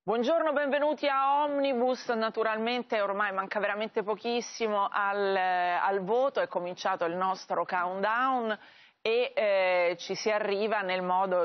Buongiorno, benvenuti a Omnibus. Naturalmente ormai manca veramente pochissimo al voto, è cominciato il nostro countdown e ci si arriva nel modo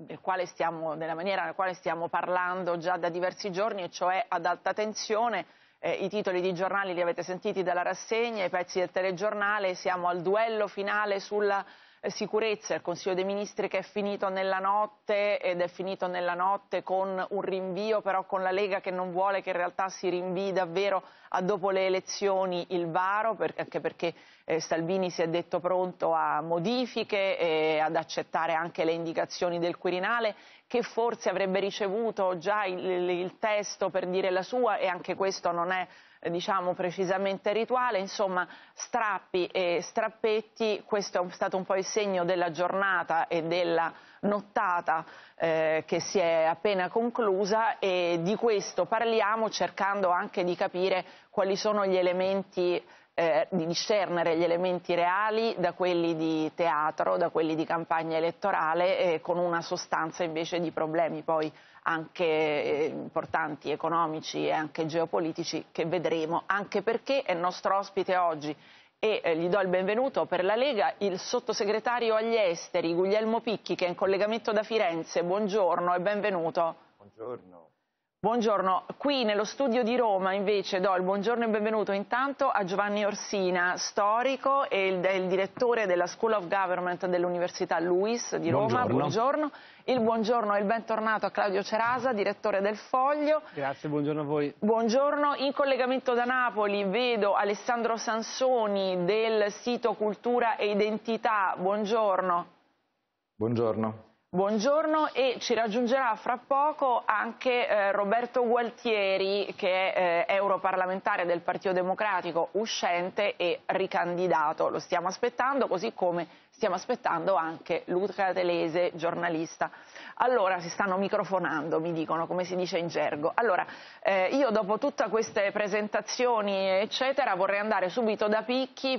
nella maniera nella quale stiamo parlando già da diversi giorni, e cioè ad alta tensione. I titoli di giornali li avete sentiti dalla rassegna, i pezzi del telegiornale, siamo al duello finale sulla sicurezza, il Consiglio dei Ministri che è finito nella notte, ed è finito nella notte con un rinvio, però con la Lega che non vuole che in realtà si rinvii davvero a dopo le elezioni il varo, anche perché Salvini si è detto pronto a modifiche e ad accettare anche le indicazioni del Quirinale, che forse avrebbe ricevuto già il testo per dire la sua, e anche questo non è diciamo precisamente rituale. Insomma, strappi e strappetti, questo è stato un po' il segno della giornata e della nottata che si è appena conclusa, e di questo parliamo cercando anche di capire quali sono gli elementi, di discernere gli elementi reali da quelli di teatro, da quelli di campagna elettorale, con una sostanza invece di problemi poi anche importanti, economici e anche geopolitici, che vedremo, anche perché è il nostro ospite oggi, e gli do il benvenuto per la Lega, il sottosegretario agli esteri Guglielmo Picchi, che è in collegamento da Firenze. Buongiorno e benvenuto. Buongiorno. Buongiorno. Qui nello studio di Roma invece do il buongiorno e benvenuto intanto a Giovanni Orsina, storico e il direttore della School of Government dell'Università LUISS di Roma. Buongiorno. Il buongiorno e il bentornato a Claudio Cerasa, direttore del Foglio. Grazie, buongiorno a voi. Buongiorno. In collegamento da Napoli vedo Alessandro Sansoni del sito Cultura e Identità. Buongiorno. Buongiorno. Buongiorno, e ci raggiungerà fra poco anche Roberto Gualtieri, che è europarlamentare del Partito Democratico uscente e ricandidato. Lo stiamo aspettando, così come stiamo aspettando anche Luca Telese, giornalista. Allora, si stanno microfonando, mi dicono, come si dice in gergo. Allora, io dopo tutte queste presentazioni eccetera vorrei andare subito da Picchi,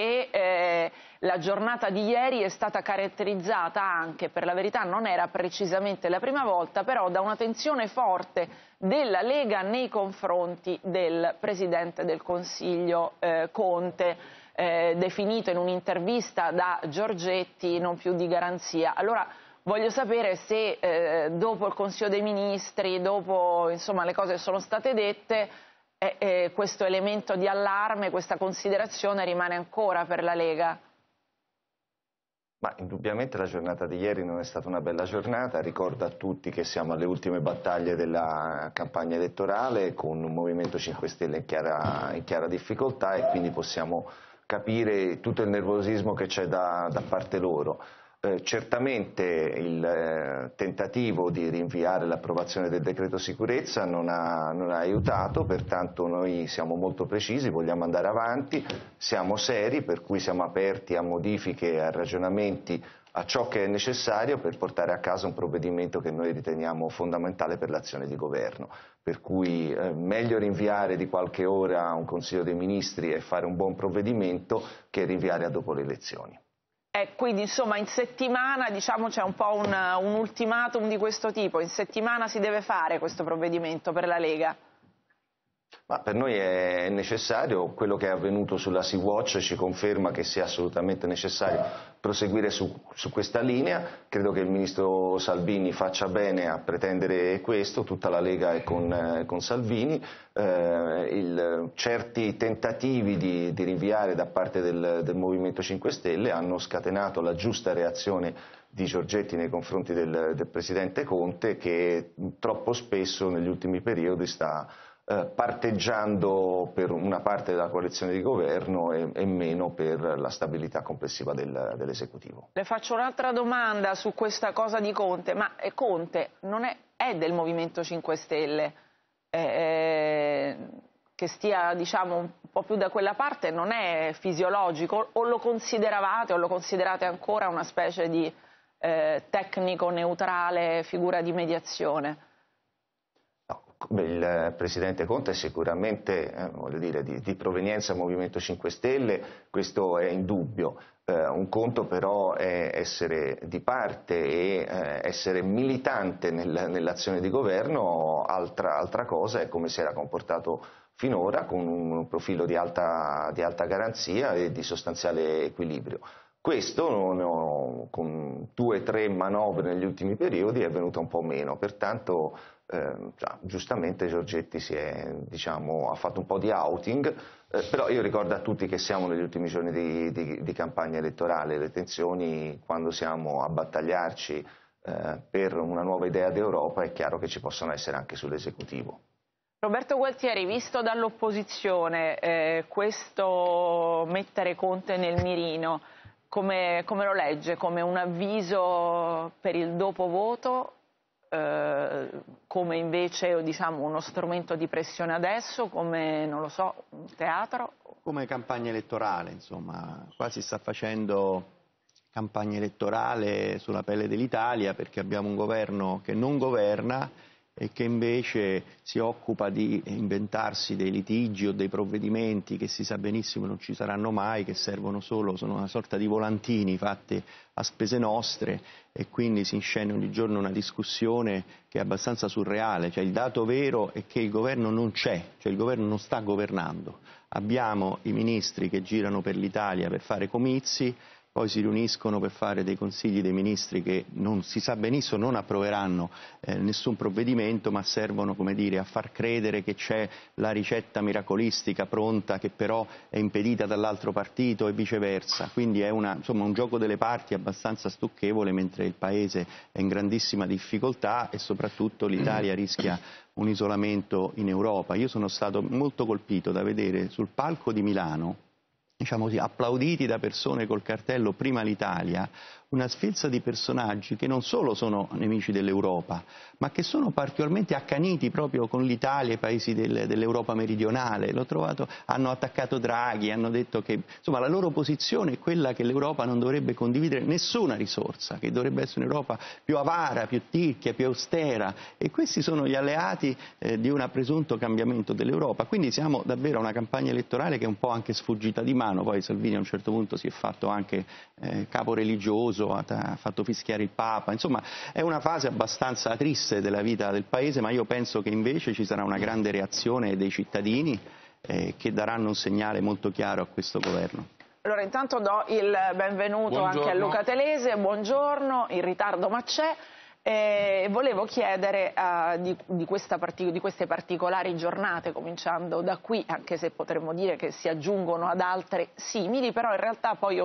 perché la giornata di ieri è stata caratterizzata anche, per la verità non era precisamente la prima volta, però da una tensione forte della Lega nei confronti del Presidente del Consiglio Conte, definito in un'intervista da Giorgetti non più di garanzia. Allora voglio sapere se dopo il Consiglio dei Ministri, dopo insomma le cose che sono state dette, questo elemento di allarme, questa considerazione rimane ancora per la Lega. Ma indubbiamente la giornata di ieri non è stata una bella giornata, ricorda a tutti che siamo alle ultime battaglie della campagna elettorale, con un Movimento 5 Stelle in chiara difficoltà, e quindi possiamo capire tutto il nervosismo che c'è da parte loro. Certamente il tentativo di rinviare l'approvazione del decreto sicurezza non ha aiutato, pertanto noi siamo molto precisi, vogliamo andare avanti, siamo seri, per cui siamo aperti a modifiche e a ragionamenti, a ciò che è necessario per portare a casa un provvedimento che noi riteniamo fondamentale per l'azione di governo. Per cui meglio rinviare di qualche ora un Consiglio dei Ministri e fare un buon provvedimento che rinviare a dopo le elezioni. Quindi insomma in settimana, diciamo, c'è un po' un ultimatum di questo tipo, in settimana si deve fare questo provvedimento per la Lega? Ma per noi è necessario, quello che è avvenuto sulla Sea-Watch ci conferma che sia assolutamente necessario proseguire su questa linea. Credo che il Ministro Salvini faccia bene a pretendere questo, tutta la Lega è con Salvini. Certi tentativi di rinviare da parte del Movimento 5 Stelle hanno scatenato la giusta reazione di Giorgetti nei confronti del Presidente Conte, che troppo spesso negli ultimi periodi sta parteggiando per una parte della coalizione di governo e meno per la stabilità complessiva dell'esecutivo. Le faccio un'altra domanda su questa cosa di Conte, ma Conte non è del Movimento 5 Stelle, che stia diciamo un po' più da quella parte non è fisiologico, o lo consideravate o lo considerate ancora una specie di tecnico neutrale, figura di mediazione? il Presidente Conte è sicuramente voglio dire, di provenienza Movimento 5 Stelle, questo è indubbio. Un conto però è essere di parte e essere militante nell'azione di governo, altra cosa è come si era comportato finora, con un profilo di alta garanzia e di sostanziale equilibrio. Questo con 2 o 3 manovre negli ultimi periodi è venuto un po' meno, pertanto giustamente Giorgetti ha fatto un po' di outing, però io ricordo a tutti che siamo negli ultimi giorni di campagna elettorale, le tensioni quando siamo a battagliarci per una nuova idea d'Europa è chiaro che ci possono essere anche sull'esecutivo. Roberto Gualtieri, visto dall'opposizione questo mettere Conte nel mirino, come lo legge? Come un avviso per il dopo voto? Come invece uno strumento di pressione adesso, come non lo so, un teatro? Come campagna elettorale, insomma, qua si sta facendo campagna elettorale sulla pelle dell'Italia perché abbiamo un governo che non governa e che invece si occupa di inventarsi dei litigi o dei provvedimenti che si sa benissimo non ci saranno mai, che servono solo, sono una sorta di volantini fatti a spese nostre e quindi si inscena ogni giorno una discussione che è abbastanza surreale, cioè il dato vero è che il governo non c'è, cioè il governo non sta governando, abbiamo i ministri che girano per l'Italia per fare comizi, poi si riuniscono per fare dei consigli dei ministri che non si sa benissimo non approveranno nessun provvedimento, ma servono, come dire, a far credere che c'è la ricetta miracolistica pronta che però è impedita dall'altro partito e viceversa. Quindi è un gioco delle parti abbastanza stucchevole mentre il Paese è in grandissima difficoltà e soprattutto l'Italia rischia un isolamento in Europa. Io sono stato molto colpito da vedere sul palco di Milano, diciamo così, applauditi da persone col cartello Prima l'Italia, una sfilza di personaggi che non solo sono nemici dell'Europa, ma che sono particolarmente accaniti proprio con l'Italia e i paesi dell'Europa meridionale. L'ho trovato, hanno attaccato Draghi, hanno detto che insomma, la loro posizione è quella che l'Europa non dovrebbe condividere nessuna risorsa, che dovrebbe essere un'Europa più avara, più ticchia, più austera, e questi sono gli alleati di un presunto cambiamento dell'Europa. Quindi siamo davvero a una campagna elettorale che è un po' anche sfuggita di mano. Poi Salvini a un certo punto si è fatto anche capo religioso, ha fatto fischiare il Papa, insomma è una fase abbastanza triste della vita del Paese, ma io penso che invece ci sarà una grande reazione dei cittadini che daranno un segnale molto chiaro a questo governo. Allora intanto do il benvenuto anche a Luca Telese, buongiorno, in ritardo ma c'è. Volevo chiedere di queste particolari giornate, cominciando da qui, anche se potremmo dire che si aggiungono ad altre simili, però in realtà poi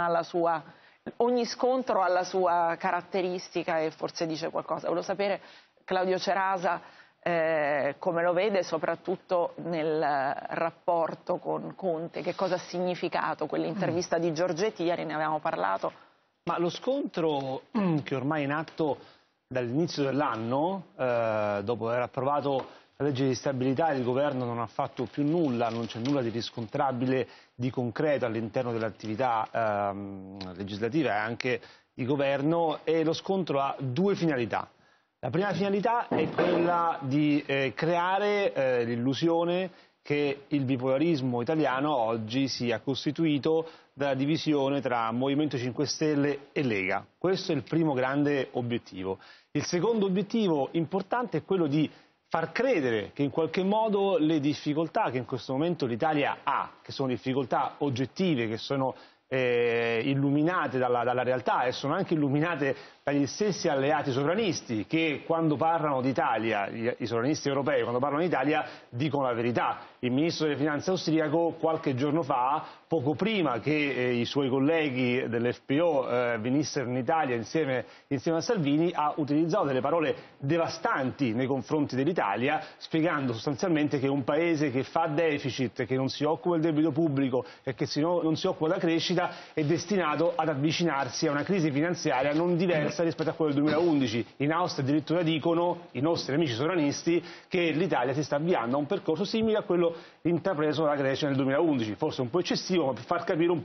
ogni scontro ha la sua caratteristica e forse dice qualcosa. Volevo sapere, Claudio Cerasa, come lo vede soprattutto nel rapporto con Conte, che cosa ha significato quell'intervista di Giorgetti, ieri ne avevamo parlato. Ma lo scontro che ormai è in atto dall'inizio dell'anno, dopo aver approvato la legge di stabilità, il governo non ha fatto più nulla, non c'è nulla di riscontrabile, di concreto all'interno dell'attività legislativa e anche di governo, e lo scontro ha 2 finalità. La prima finalità è quella di creare l'illusione che il bipolarismo italiano oggi sia costituito dalla divisione tra Movimento 5 Stelle e Lega. Questo è il primo grande obiettivo. Il secondo obiettivo importante è quello di far credere che in qualche modo le difficoltà che in questo momento l'Italia ha, che sono difficoltà oggettive, che sono illuminate dalla realtà e sono anche illuminate dagli stessi alleati sovranisti che quando parlano d'Italia, i sovranisti europei quando parlano d'Italia dicono la verità. Il ministro delle finanze austriaco qualche giorno fa, poco prima che i suoi colleghi dell'FPO venissero in Italia insieme a Salvini, ha utilizzato delle parole devastanti nei confronti dell'Italia, spiegando sostanzialmente che un paese che fa deficit, che non si occupa del debito pubblico e che non si occupa della crescita è destinato ad avvicinarsi a una crisi finanziaria non diversa rispetto a quella del 2011. In Austria addirittura dicono i nostri amici sovranisti che l'Italia si sta avviando a un percorso simile a quello intrapreso dalla Grecia nel 2011, forse un po' eccessivo, ma per far capire un po'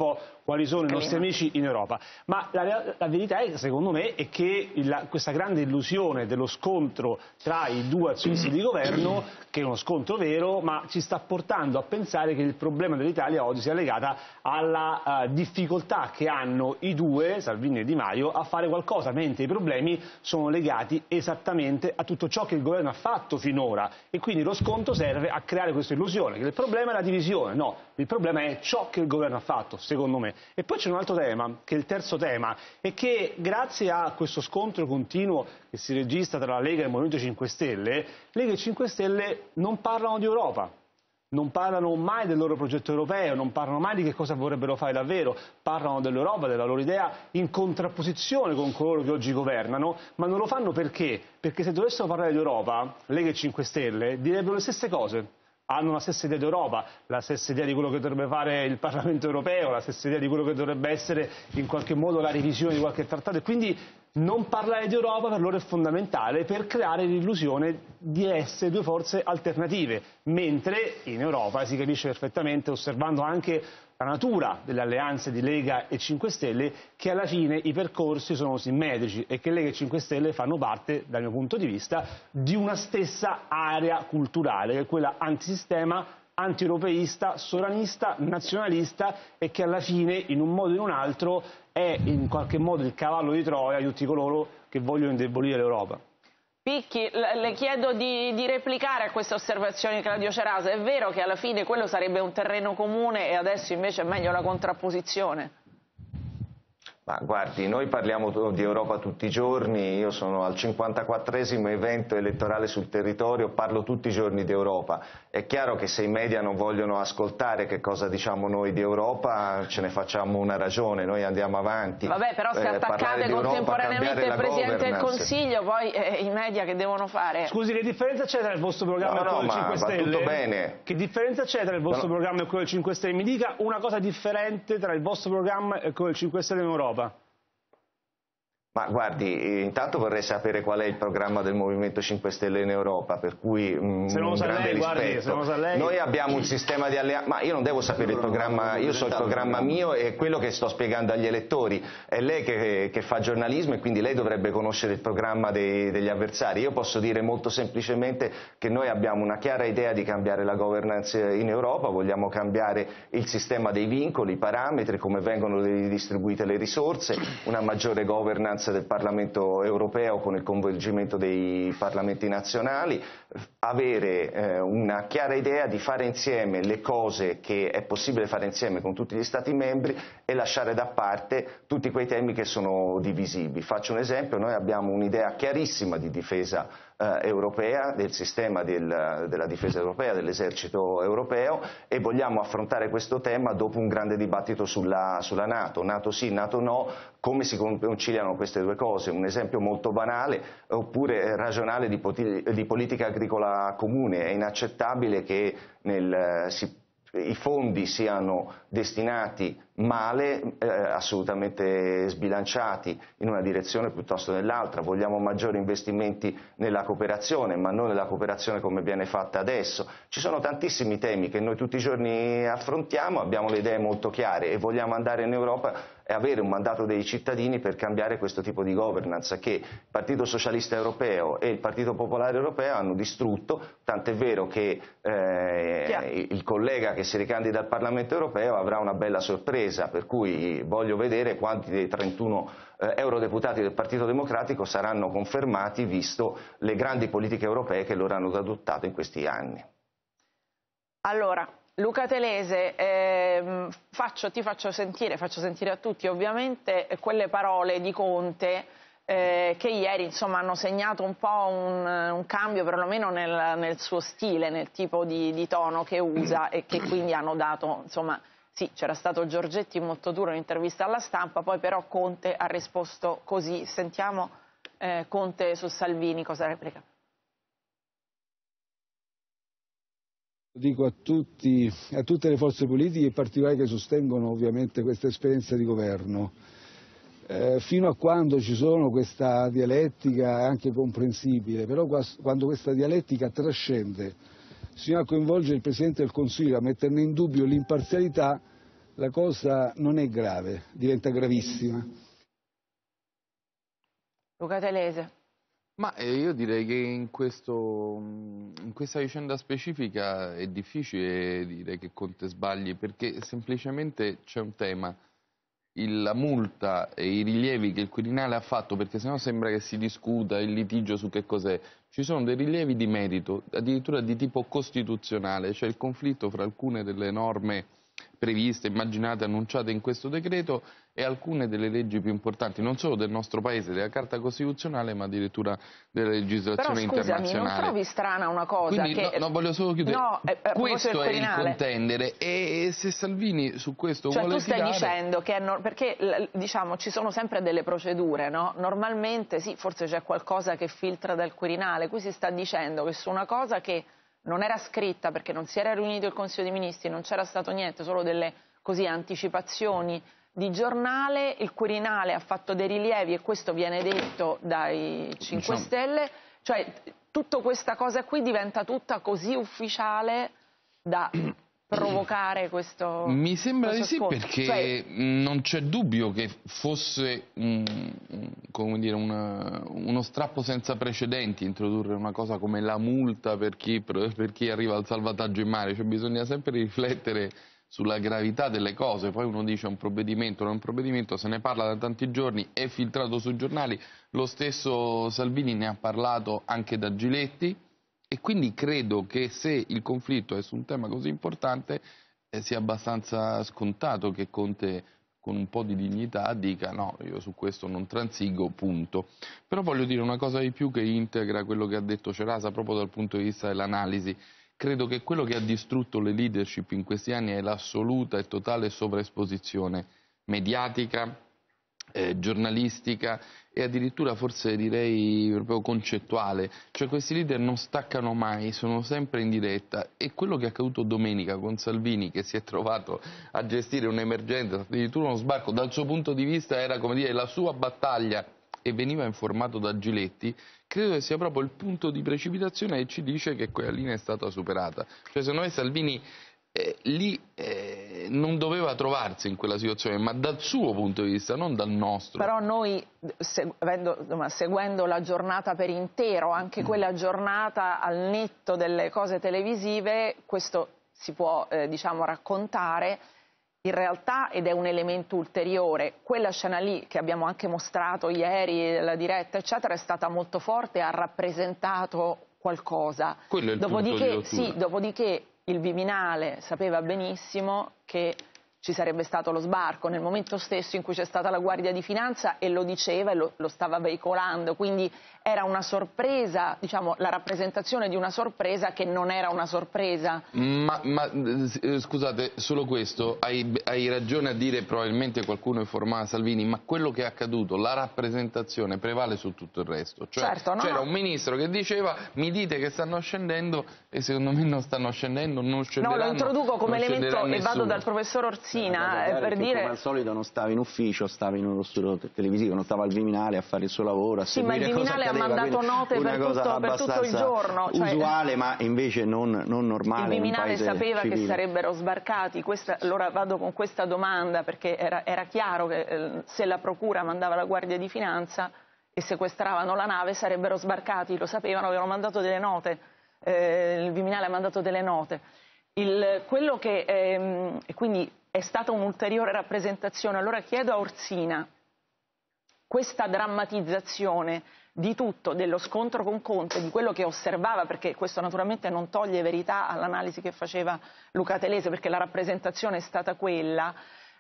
quali sono i nostri amici in Europa. Ma la verità è, secondo me, è che questa grande illusione dello scontro tra i due azionisti di governo, che è uno scontro vero, ma ci sta portando a pensare che il problema dell'Italia oggi sia legata alla difficoltà che hanno i due, Salvini e Di Maio, a fare qualcosa, mentre i problemi sono legati esattamente a tutto ciò che il governo ha fatto finora, e quindi lo scontro serve a creare questa illusione che il problema è la divisione. No, il problema è ciò che il governo ha fatto, secondo me. E poi c'è un altro tema, che è il terzo tema, è che grazie a questo scontro continuo che si registra tra la Lega e il Movimento 5 Stelle, Lega e 5 Stelle non parlano di Europa. Non parlano mai del loro progetto europeo, non parlano mai di che cosa vorrebbero fare davvero, parlano dell'Europa, della loro idea, in contrapposizione con coloro che oggi governano, ma non lo fanno perché? Perché se dovessero parlare di Europa, Lega e 5 Stelle direbbero le stesse cose. Hanno la stessa idea d'Europa, la stessa idea di quello che dovrebbe fare il Parlamento europeo, la stessa idea di quello che dovrebbe essere in qualche modo la revisione di qualche trattato, e quindi non parlare di Europa per loro è fondamentale per creare l'illusione di essere due forze alternative, mentre in Europa si capisce perfettamente, osservando anche la natura delle alleanze di Lega e 5 Stelle, che alla fine i percorsi sono simmetrici e che Lega e 5 Stelle fanno parte, dal mio punto di vista, di una stessa area culturale, che è quella antisistema, anti-europeista, sovranista, nazionalista, e che alla fine, in un modo o in un altro, è in qualche modo il cavallo di Troia di tutti coloro che vogliono indebolire l'Europa. Picchi, le chiedo di replicare a queste osservazioni di Claudio Cerasa. È vero che alla fine quello sarebbe un terreno comune e adesso invece è meglio la contrapposizione? Ma guardi, noi parliamo di Europa tutti i giorni, io sono al 54esimo evento elettorale sul territorio, parlo tutti i giorni di Europa. È chiaro che se i media non vogliono ascoltare che cosa diciamo noi di Europa, ce ne facciamo una ragione, noi andiamo avanti. Vabbè, però se attaccate contemporaneamente il Presidente del Consiglio, poi i media che devono fare? Scusi, che differenza c'è tra il vostro programma e quello del 5 Stelle? Va tutto bene. Che differenza c'è tra il vostro programma e quello del 5 Stelle? Mi dica una cosa differente tra il vostro programma e quello del 5 Stelle in Europa. Ma guardi, intanto vorrei sapere qual è il programma del Movimento 5 Stelle in Europa, per cui un grande rispetto. Noi abbiamo un sistema di alleanza, ma io non devo sapere il programma, io so il programma mio e quello che sto spiegando agli elettori. È lei che fa giornalismo e quindi lei dovrebbe conoscere il programma degli avversari. Io posso dire molto semplicemente che noi abbiamo una chiara idea di cambiare la governance in Europa, vogliamo cambiare il sistema dei vincoli, i parametri, come vengono distribuite le risorse, una maggiore governance del Parlamento europeo con il coinvolgimento dei parlamenti nazionali, avere una chiara idea di fare insieme le cose che è possibile fare insieme con tutti gli Stati membri e lasciare da parte tutti quei temi che sono divisivi. Faccio un esempio, noi abbiamo un'idea chiarissima di difesa europea, del sistema della difesa europea, dell'esercito europeo, e vogliamo affrontare questo tema dopo un grande dibattito sulla NATO, NATO sì, NATO no, come si conciliano queste due cose. Un esempio molto banale oppure ragionale di politica agricola comune: è inaccettabile che i fondi siano destinati male, assolutamente sbilanciati in una direzione piuttosto che nell'altra. Vogliamo maggiori investimenti nella cooperazione, ma non nella cooperazione come viene fatta adesso. Ci sono tantissimi temi che noi tutti i giorni affrontiamo, abbiamo le idee molto chiare e vogliamo andare in Europa e avere un mandato dei cittadini per cambiare questo tipo di governance che il Partito Socialista Europeo e il Partito Popolare Europeo hanno distrutto, tant'è vero che il collega che si ricandida al Parlamento Europeo avrà una bella sorpresa, per cui voglio vedere quanti dei 31 eurodeputati del Partito Democratico saranno confermati, visto le grandi politiche europee che loro hanno adottato in questi anni. Allora, Luca Telese, ti faccio sentire a tutti ovviamente quelle parole di Conte che ieri insomma hanno segnato un po' un cambio perlomeno nel suo stile, nel tipo di tono che usa, e che quindi hanno dato, insomma, sì, c'era stato Giorgetti molto duro in intervista alla Stampa, poi però Conte ha risposto così. Sentiamo Conte su Salvini cosa replica. Dico a tutte le forze politiche, in particolare che sostengono ovviamente questa esperienza di governo, fino a quando ci sono questa dialettica è anche comprensibile, però quando questa dialettica trascende fino a coinvolgere il Presidente del Consiglio, a metterne in dubbio l'imparzialità, la cosa non è grave, diventa gravissima. Luca Telese. Ma io direi che in questa vicenda specifica è difficile dire che Conte sbagli, perché semplicemente c'è un tema. La multa e i rilievi che il Quirinale ha fatto, perché sennò sembra che si discuta il litigio su che cos'è, ci sono dei rilievi di merito, addirittura di tipo costituzionale, cioè il conflitto fra alcune delle norme previste, immaginate, annunciate in questo decreto e alcune delle leggi più importanti, non solo del nostro Paese, della Carta Costituzionale, ma addirittura della legislazione internazionale. Però scusami, non trovi strana una cosa? Quindi, che... no, voglio solo chiudere. No, questo è il contendere, e se Salvini su questo vuole tu stai tirare... dicendo che perché diciamo ci sono sempre delle procedure, no? Normalmente sì, forse c'è qualcosa che filtra dal Quirinale, qui si sta dicendo che su una cosa che non era scritta perché non si era riunito il Consiglio dei Ministri, non c'era stato niente, solo delle anticipazioni di giornale, il Quirinale ha fatto dei rilievi e questo viene detto dai 5 Stelle, cioè tutta questa cosa qui diventa tutta così ufficiale da provocare questo... Mi sembra di sì, scontro. perché non c'è dubbio che fosse come dire, uno strappo senza precedenti introdurre una cosa come la multa per chi arriva al salvataggio in mare, cioè bisogna sempre riflettere sulla gravità delle cose. Poi uno dice un provvedimento, non è un provvedimento, se ne parla da tanti giorni, è filtrato sui giornali, lo stesso Salvini ne ha parlato anche da Giletti, e quindi credo che se il conflitto è su un tema così importante sia abbastanza scontato che Conte con un po' di dignità dica no, io su questo non transigo, punto. Però voglio dire una cosa di più che integra quello che ha detto Cerasa proprio dal punto di vista dell'analisi. Credo che quello che ha distrutto le leadership in questi anni è l'assoluta e totale sovraesposizione mediatica, giornalistica e addirittura forse direi proprio concettuale. Cioè questi leader non staccano mai, sono sempre in diretta, e quello che è accaduto domenica con Salvini, che si è trovato a gestire un'emergenza, addirittura uno sbarco, dal suo punto di vista era come dire la sua battaglia e veniva informato da Giletti, credo che sia proprio il punto di precipitazione, e ci dice che quella linea è stata superata. Cioè secondo me Salvini lì non doveva trovarsi in quella situazione, ma dal suo punto di vista, non dal nostro. Però noi, seguendo la giornata per intero, anche quella giornata al netto delle cose televisive, questo si può diciamo raccontare in realtà, ed è un elemento ulteriore. Quella scena lì che abbiamo anche mostrato ieri, la diretta eccetera, è stata molto forte, ha rappresentato qualcosa. Quello è il punto di rottura. Dopodiché il Viminale sapeva benissimo che ci sarebbe stato lo sbarco nel momento stesso in cui c'è stata la Guardia di Finanza, e lo diceva e lo stava veicolando, quindi era una sorpresa, diciamo la rappresentazione di una sorpresa che non era una sorpresa. Ma scusate, solo questo, hai ragione a dire probabilmente qualcuno informava Salvini, ma quello che è accaduto, la rappresentazione prevale su tutto il resto. Cioè, certo, no, c'era un ministro che diceva mi dite che stanno scendendo, e secondo me non stanno scendendo, non scenderanno. No, lo introduco come elemento e vado dal professor Orsina per dire... Come al solito non stava in ufficio, stava in uno studio televisivo, non stava al Viminale a fare il suo lavoro, a sì, ma il Viminale ha mandato note per tutto il giorno. Cioè, usuale, ma invece non normale. Il Viminale sapeva civile. che sarebbero sbarcati. Allora vado con questa domanda, perché era chiaro che se la Procura mandava la Guardia di Finanza e sequestravano la nave sarebbero sbarcati, lo sapevano, avevano mandato delle note, il Viminale ha mandato delle note. Quello che quindi è stata un'ulteriore rappresentazione. Allora chiedo a Orsina, questa drammatizzazione di tutto, dello scontro con Conte, di quello che osservava, perché questo naturalmente non toglie verità all'analisi che faceva Luca Telese, perché la rappresentazione è stata quella,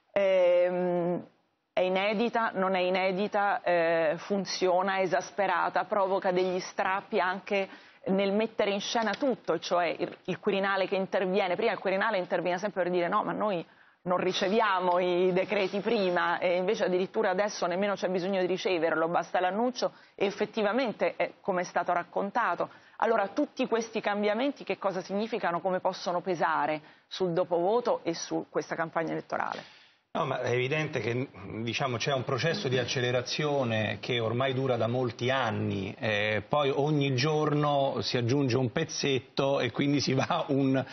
è inedita, non è inedita, funziona, è esasperata, provoca degli strappi anche nel mettere in scena tutto, cioè il Quirinale che interviene. Prima il Quirinale interviene sempre per dire no, ma noi non riceviamo i decreti prima, e invece addirittura adesso nemmeno c'è bisogno di riceverlo, basta l'annuncio, e effettivamente è come è stato raccontato. Allora tutti questi cambiamenti che cosa significano, come possono pesare sul dopovoto e su questa campagna elettorale? No, ma è evidente che diciamo, c'è un processo di accelerazione che ormai dura da molti anni, poi ogni giorno si aggiunge un pezzetto e quindi si va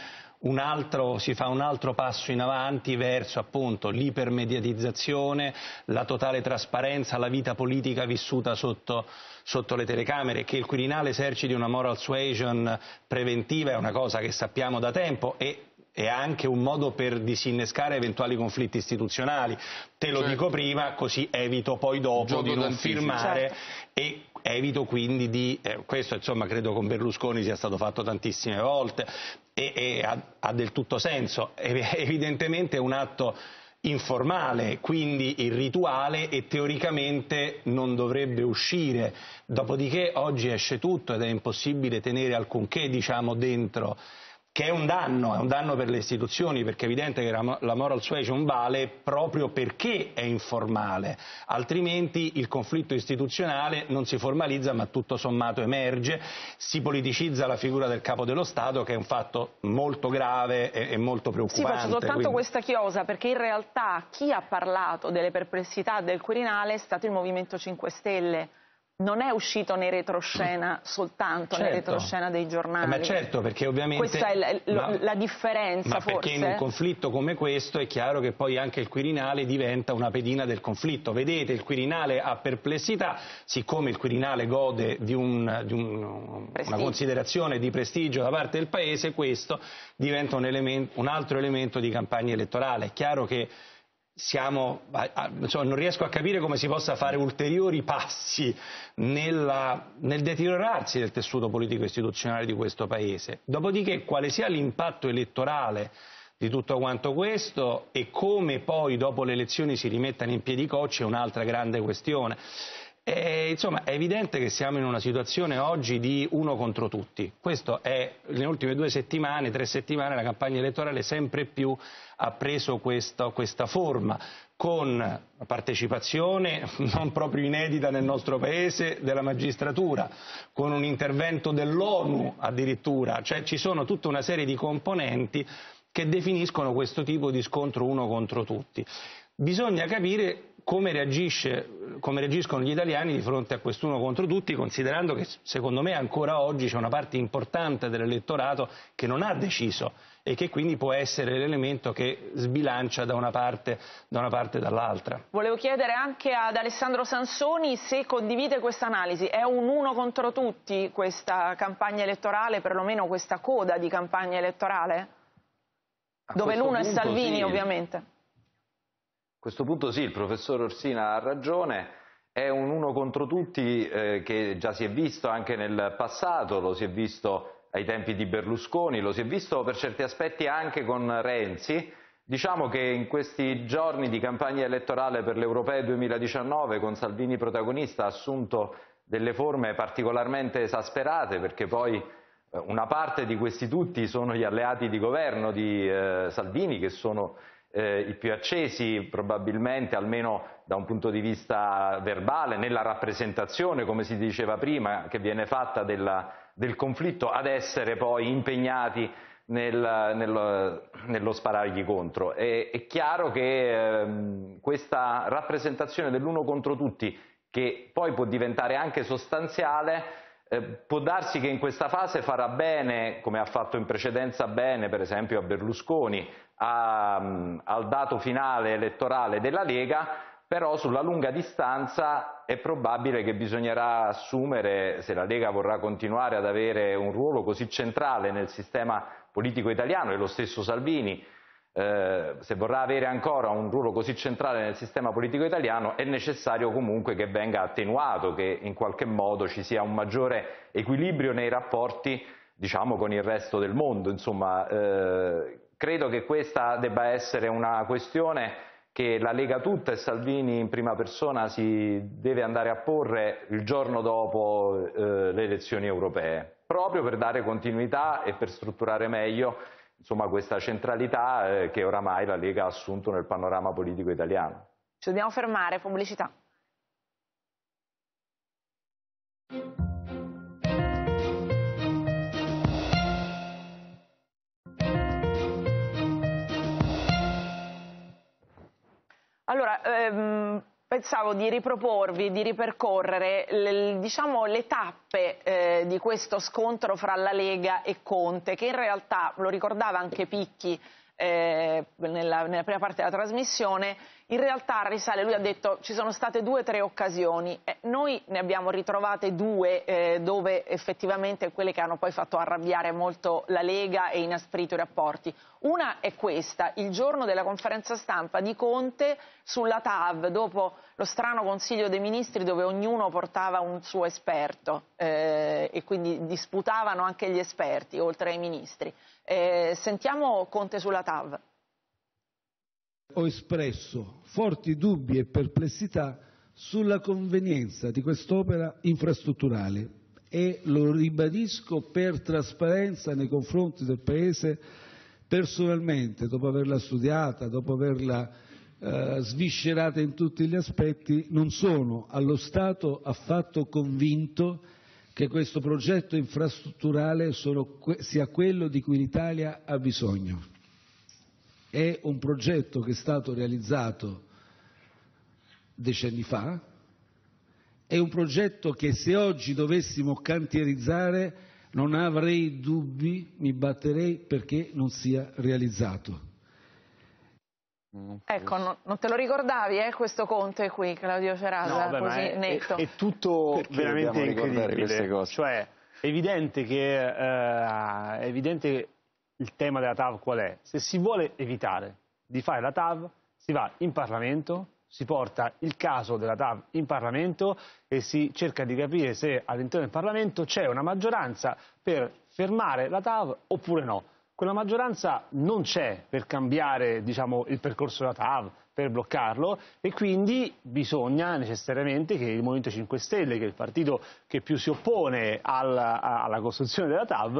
si fa un altro passo in avanti verso appunto l'ipermediatizzazione, la totale trasparenza, la vita politica vissuta sotto le telecamere. Che il Quirinale eserciti una moral suasion preventiva è una cosa che sappiamo da tempo e è anche un modo per disinnescare eventuali conflitti istituzionali. Te lo dico prima, così evito poi dopo di non firmare e evito quindi di... questo insomma credo con Berlusconi sia stato fatto tantissime volte e ha del tutto senso. Evidentemente è un atto informale, quindi irrituale e teoricamente non dovrebbe uscire. Dopodiché oggi esce tutto ed è impossibile tenere alcunché, diciamo, dentro, che è un danno per le istituzioni, perché è evidente che la moral suasion vale proprio perché è informale, altrimenti il conflitto istituzionale non si formalizza ma tutto sommato emerge, si politicizza la figura del capo dello Stato, che è un fatto molto grave e molto preoccupante. Sì, faccio soltanto questa chiosa, perché in realtà chi ha parlato delle perplessità del Quirinale è stato il Movimento 5 Stelle. Non è uscito nei retroscena soltanto, nei retroscena dei giornali. Ma certo, perché ovviamente... Questa è la differenza, forse. Perché in un conflitto come questo è chiaro che poi anche il Quirinale diventa una pedina del conflitto. Vedete, il Quirinale ha perplessità, siccome il Quirinale gode di una considerazione di prestigio da parte del Paese, questo diventa un altro elemento di campagna elettorale. È chiaro che non riesco a capire come si possa fare ulteriori passi nel deteriorarsi del tessuto politico istituzionale di questo Paese. Dopodiché quale sia l'impatto elettorale di tutto quanto questo e come poi dopo le elezioni si rimettano in piedi i cocci è un'altra grande questione. Insomma, è evidente che siamo in una situazione oggi di uno contro tutti. Questo è, nelle ultime 2 settimane, 3 settimane, la campagna elettorale sempre più ha preso questa forma, con la partecipazione non proprio inedita nel nostro Paese della magistratura, con un intervento dell'ONU addirittura, cioè ci sono tutta una serie di componenti che definiscono questo tipo di scontro uno contro tutti. Bisogna capire come reagiscono gli italiani di fronte a quest'uno contro tutti, considerando che secondo me ancora oggi c'è una parte importante dell'elettorato che non ha deciso e che quindi può essere l'elemento che sbilancia da una parte e dall'altra. Volevo chiedere anche ad Alessandro Sansoni se condivide questa analisi. È un uno contro tutti questa campagna elettorale, perlomeno questa coda di campagna elettorale? Dove l'uno è Salvini, ovviamente. A questo punto sì, il professor Orsina ha ragione, è un uno contro tutti che già si è visto anche nel passato, lo si è visto ai tempi di Berlusconi, lo si è visto per certi aspetti anche con Renzi. Diciamo che in questi giorni di campagna elettorale per le europee 2019, con Salvini protagonista, ha assunto delle forme particolarmente esasperate, perché poi una parte di questi tutti sono gli alleati di governo di Salvini, che sono i più accesi probabilmente, almeno da un punto di vista verbale, nella rappresentazione, come si diceva prima, che viene fatta del conflitto, ad essere poi impegnati nello sparargli contro. È chiaro che questa rappresentazione dell'uno contro tutti, che poi può diventare anche sostanziale, può darsi che in questa fase farà bene, come ha fatto in precedenza bene per esempio a Berlusconi, al dato finale elettorale della Lega, però sulla lunga distanza è probabile che bisognerà assumere, se la Lega vorrà continuare ad avere un ruolo così centrale nel sistema politico italiano, e lo stesso Salvini, se vorrà avere ancora un ruolo così centrale nel sistema politico italiano, è necessario comunque che venga attenuato, che in qualche modo ci sia un maggiore equilibrio nei rapporti, diciamo, con il resto del mondo. Insomma, credo che questa debba essere una questione che la Lega tutta e Salvini in prima persona si deve andare a porre il giorno dopo le elezioni europee, proprio per dare continuità e per strutturare meglio, insomma, questa centralità che oramai la Lega ha assunto nel panorama politico italiano. Ci dobbiamo fermare, pubblicità. Allora, pensavo di riproporvi, di ripercorrere diciamo, le tappe di questo scontro fra la Lega e Conte, che in realtà, lo ricordava anche Picchi nella prima parte della trasmissione, in realtà risale, lui ha detto ci sono state 2 o 3 occasioni, noi ne abbiamo ritrovate 2 dove effettivamente quelle che hanno poi fatto arrabbiare molto la Lega e inasprito i rapporti. Una è questa, il giorno della conferenza stampa di Conte sulla TAV, dopo lo strano Consiglio dei Ministri dove ognuno portava un suo esperto e quindi disputavano anche gli esperti oltre ai ministri. Sentiamo Conte sulla TAV. Ho espresso forti dubbi e perplessità sulla convenienza di quest'opera infrastrutturale e lo ribadisco per trasparenza nei confronti del Paese. Personalmente, dopo averla studiata, dopo averla sviscerata in tutti gli aspetti, non sono allo Stato affatto convinto che questo progetto infrastrutturale sia quello di cui l'Italia ha bisogno. È un progetto che è stato realizzato decenni fa, è un progetto che se oggi dovessimo cantierizzare non avrei dubbi, mi batterei perché non sia realizzato. Ecco, non te lo ricordavi questo Conte qui, Claudio Cerasa, no, così netto? È tutto perché veramente incredibile, cioè è evidente che il tema della TAV qual è? Se si vuole evitare di fare la TAV, si va in Parlamento, si porta il caso della TAV in Parlamento e si cerca di capire se all'interno del Parlamento c'è una maggioranza per fermare la TAV oppure no. Quella maggioranza non c'è per cambiare, diciamo, il percorso della TAV, per bloccarlo, e quindi bisogna necessariamente che il Movimento 5 Stelle, che è il partito che più si oppone alla costruzione della TAV,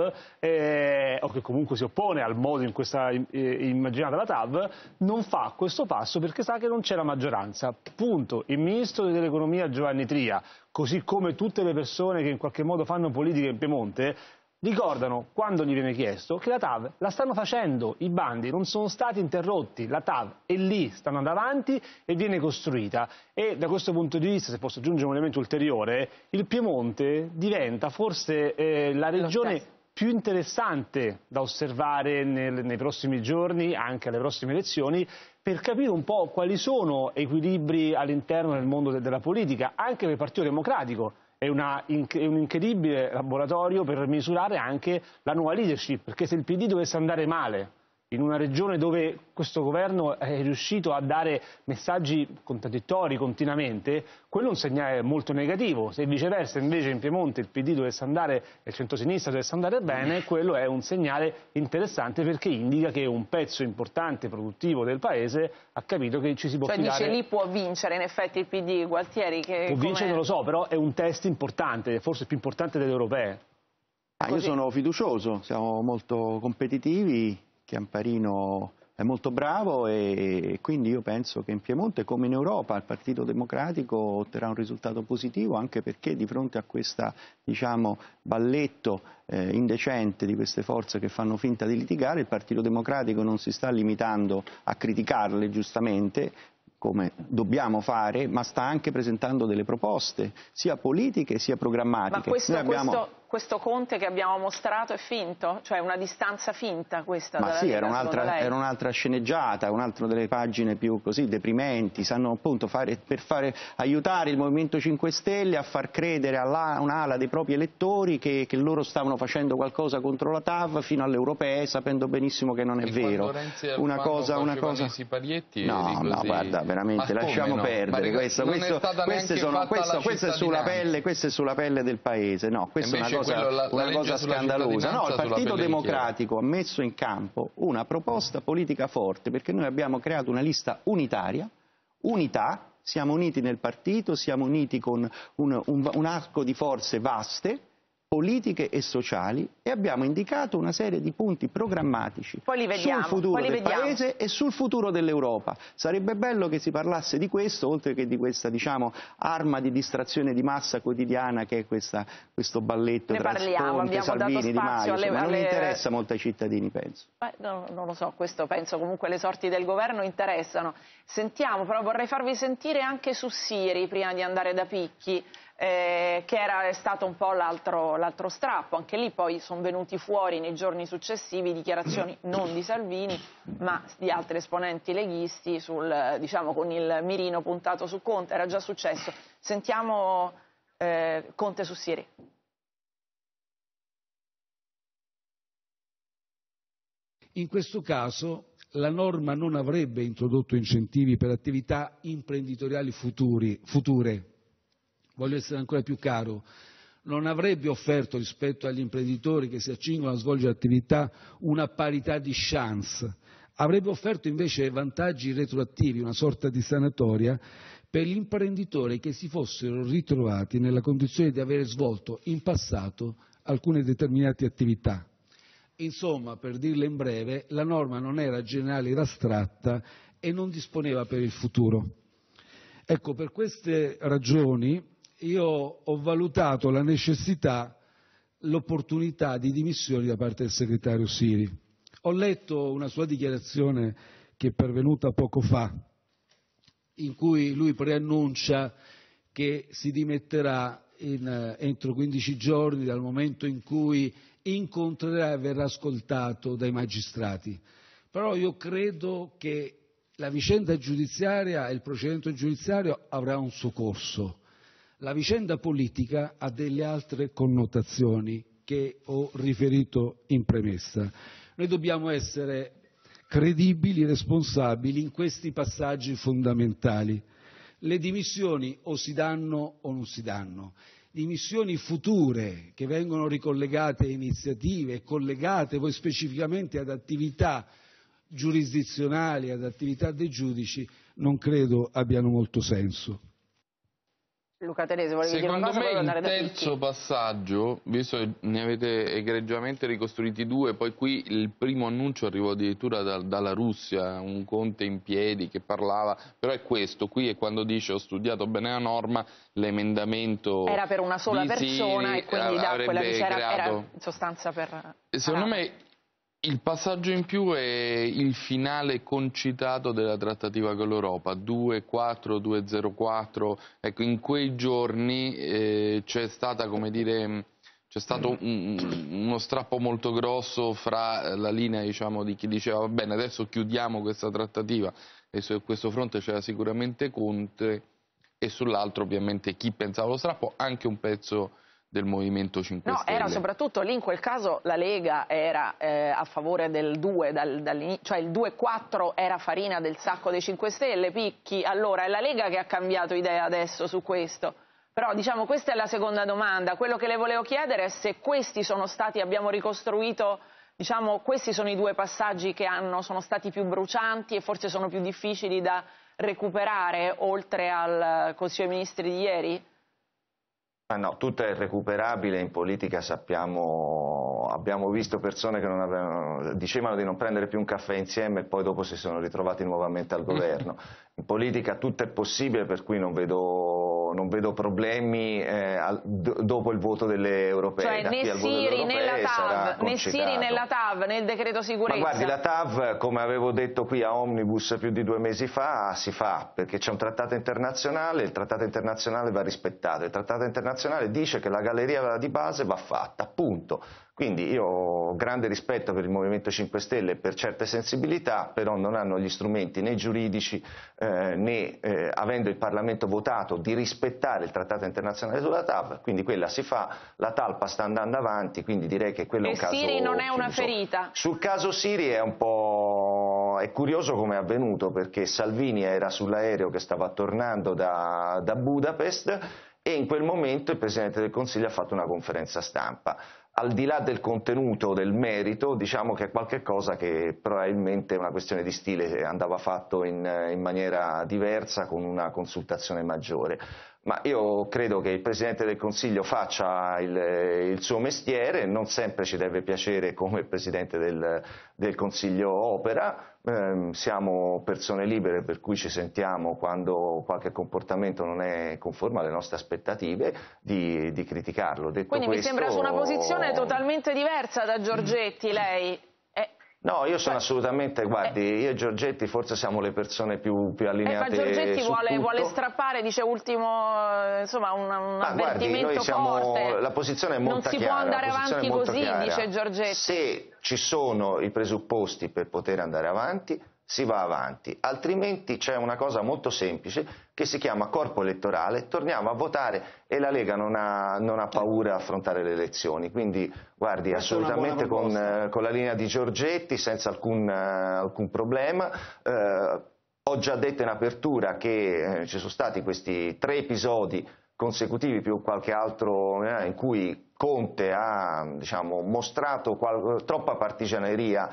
o che comunque si oppone al modo in cui sta immaginata la TAV, non fa questo passo perché sa che non c'è la maggioranza. Punto. Il Ministro dell'Economia Giovanni Tria, così come tutte le persone che in qualche modo fanno politica in Piemonte, ricordano, quando gli viene chiesto, che la TAV la stanno facendo, i bandi non sono stati interrotti, la TAV è lì, stanno andando avanti e viene costruita. E da questo punto di vista, se posso aggiungere un elemento ulteriore, il Piemonte diventa forse la regione più interessante da osservare nei prossimi giorni, anche alle prossime elezioni, per capire un po' quali sono equilibri all'interno del mondo della politica, anche per il Partito Democratico. È un incredibile laboratorio per misurare anche la nuova leadership, perché se il PD dovesse andare male in una regione dove questo governo è riuscito a dare messaggi contraddittori continuamente, quello è un segnale molto negativo. Se viceversa invece in Piemonte il PD dovesse andare, e il centrosinistra dovesse andare bene, quello è un segnale interessante perché indica che un pezzo importante produttivo del paese ha capito che ci si può fidare. Dice lì può vincere in effetti il PD, Gualtieri? Può vincere, non lo so, però è un test importante, forse più importante delle europee. Io sono fiducioso, siamo molto competitivi. Chiamparino è molto bravo e quindi io penso che in Piemonte come in Europa il Partito Democratico otterrà un risultato positivo, anche perché di fronte a questa, diciamo, balletto indecente di queste forze che fanno finta di litigare, il Partito Democratico non si sta limitando a criticarle giustamente, come dobbiamo fare, ma sta anche presentando delle proposte, sia politiche sia programmatiche. Ma questo Conte che abbiamo mostrato è finto? Cioè una distanza finta questa? Ma sì, era un'altra sceneggiata, un'altra delle pagine più così deprimenti, sanno appunto aiutare il Movimento 5 Stelle a far credere a un'ala dei propri elettori che loro stavano facendo qualcosa contro la TAV fino alle europee, sapendo benissimo che non è vero. Una cosa... No, guarda, veramente, lasciamo perdere, questa è sulla pelle del Paese, no, questa è una cosa scandalosa. No, il Partito Democratico ha messo in campo una proposta politica forte, perché noi abbiamo creato una lista unitaria, unità, siamo uniti nel partito, siamo uniti con un arco di forze vaste, politiche e sociali e abbiamo indicato una serie di punti programmatici sul futuro del Paese e sul futuro dell'Europa. Sarebbe bello che si parlasse di questo, oltre che di questa, diciamo, arma di distrazione di massa quotidiana che è questo balletto tra Conte, Salvini, Di Maio, ma non interessa molto ai cittadini, penso. No, non lo so, questo penso comunque le sorti del governo interessano. Sentiamo, però vorrei farvi sentire anche su Siri, prima di andare da Picchi, che è stato un po' l'altro strappo. Anche lì poi sono venuti fuori nei giorni successivi dichiarazioni non di Salvini ma di altri esponenti leghisti diciamo, con il mirino puntato su Conte. Era già successo. Sentiamo Conte su Siri. In questo caso la norma non avrebbe introdotto incentivi per attività imprenditoriali future. Voglio essere ancora più chiaro, non avrebbe offerto rispetto agli imprenditori che si accingono a svolgere attività una parità di chance, avrebbe offerto invece vantaggi retroattivi, una sorta di sanatoria per gli imprenditori che si fossero ritrovati nella condizione di avere svolto in passato alcune determinate attività. Insomma, per dirla in breve, la norma non era generale, era astratta e non disponeva per il futuro. Ecco, per queste ragioni io ho valutato la necessità, l'opportunità di dimissioni da parte del segretario Siri. Ho letto una sua dichiarazione che è pervenuta poco fa, in cui lui preannuncia che si dimetterà entro 15 giorni dal momento in cui incontrerà e verrà ascoltato dai magistrati. Però io credo che la vicenda giudiziaria e il procedimento giudiziario avrà un suo corso. La vicenda politica ha delle altre connotazioni che ho riferito in premessa. Noi dobbiamo essere credibili, responsabili in questi passaggi fondamentali. Le dimissioni o si danno o non si danno. Dimissioni future che vengono ricollegate a iniziative, collegate poi specificamente ad attività giurisdizionali, ad attività dei giudici, non credo abbiano molto senso. Luca Telesi, volevi dire una cosa? Secondo me il terzo passaggio, visto che ne avete egregiamente ricostruiti due, poi qui il primo annuncio arrivò addirittura dalla Russia, un Conte in piedi che parlava, però è questo, qui è quando dice ho studiato bene la norma, l'emendamento era per una sola persona e quindi da quella era in sostanza per... Secondo me il passaggio in più è il finale concitato della trattativa con l'Europa, 2-4, 2-0-4, ecco, in quei giorni c'è stata, come dire, c'è stato uno strappo molto grosso fra la linea, diciamo, di chi diceva va bene adesso chiudiamo questa trattativa e su questo fronte c'era sicuramente Conte e sull'altro ovviamente chi pensava allo strappo, anche un pezzo del Movimento 5 Stelle. No, era soprattutto lì in quel caso la Lega era a favore del 2, cioè il 2-4 era farina del sacco dei 5 Stelle, Picchi, allora è la Lega che ha cambiato idea adesso su questo. Però diciamo questa è la seconda domanda, quello che le volevo chiedere è se questi sono stati, abbiamo ricostruito, diciamo questi sono i due passaggi che sono stati più brucianti e forse sono più difficili da recuperare oltre al Consiglio dei Ministri di ieri? Ah no, tutto è recuperabile, in politica sappiamo, abbiamo visto persone che dicevano di non prendere più un caffè insieme e poi dopo si sono ritrovati nuovamente al governo. In politica tutto è possibile, per cui non vedo problemi dopo il voto delle europee. Cioè né Siri né la TAV, né Siri né la TAV, né il decreto sicurezza. Ma guardi, la TAV, come avevo detto qui a Omnibus più di 2 mesi fa, si fa, perché c'è un trattato internazionale, il trattato internazionale va rispettato, il trattato internazionale dice che la galleria di base va fatta, punto. Quindi io ho grande rispetto per il Movimento 5 Stelle e per certe sensibilità, però non hanno gli strumenti né giuridici né avendo il Parlamento votato di rispettare il Trattato internazionale sulla TAV, quindi quella si fa, la talpa sta andando avanti, quindi direi che quello è un caso Siri non è una chiuso. ferita? Sul caso Siri è un po' curioso come è avvenuto, perché Salvini era sull'aereo che stava tornando da Budapest e in quel momento il Presidente del Consiglio ha fatto una conferenza stampa. Al di là del contenuto, del merito, diciamo che è qualcosa che probabilmente è una questione di stile, andava fatto in maniera diversa con una consultazione maggiore. ma io credo che il Presidente del Consiglio faccia il suo mestiere, non sempre ci deve piacere come il Presidente del Consiglio opera, siamo persone libere per cui ci sentiamo quando qualche comportamento non è conforme alle nostre aspettative di criticarlo. Detto Quindi questo, mi sembra su una posizione totalmente diversa da Giorgetti lei. No, io sono assolutamente, guardi, io e Giorgetti forse siamo le persone più allineate. Ma Giorgetti su vuole strappare, dice ultimo, insomma, un avvertimento guardi, noi siamo, forte. la posizione è molto chiara. Non si può andare avanti così, dice Giorgetti. Se ci sono i presupposti per poter andare avanti, si va avanti, altrimenti c'è una cosa molto semplice che si chiama corpo elettorale, torniamo a votare e la Lega non ha paura a affrontare le elezioni, quindi guardi, questa assolutamente con la linea di Giorgetti, senza alcun problema. Ho già detto in apertura che ci sono stati questi 3 episodi consecutivi più qualche altro in cui Conte ha, diciamo, mostrato troppa partigianeria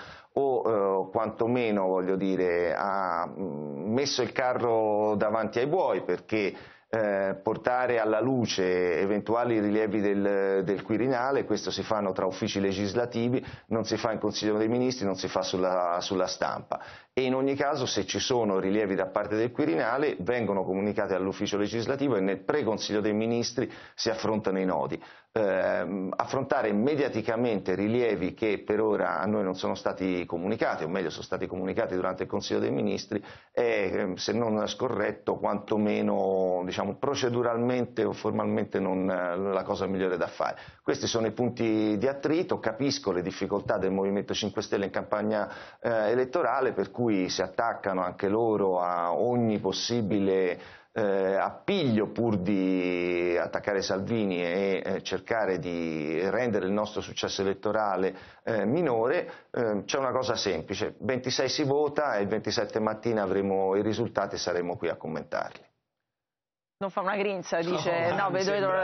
o quantomeno, voglio dire, ha messo il carro davanti ai buoi, perché portare alla luce eventuali rilievi del Quirinale, questo si fanno tra uffici legislativi, non si fa in Consiglio dei Ministri, non si fa sulla stampa. E in ogni caso, se ci sono rilievi da parte del Quirinale, vengono comunicati all'ufficio legislativo e nel pre-Consiglio dei Ministri si affrontano i nodi. Affrontare mediaticamente rilievi che per ora a noi non sono stati comunicati, o meglio sono stati comunicati durante il Consiglio dei Ministri, è, se non scorretto, quantomeno, diciamo, proceduralmente o formalmente non la cosa migliore da fare. Questi sono i punti di attrito, capisco le difficoltà del Movimento 5 Stelle in campagna elettorale, per cui si attaccano anche loro a ogni possibile appiglio pur di attaccare Salvini e cercare di rendere il nostro successo elettorale minore. C'è una cosa semplice: 26 si vota e il 27 mattina avremo i risultati e saremo qui a commentarli. Non fa una grinza, dice no, vedo però...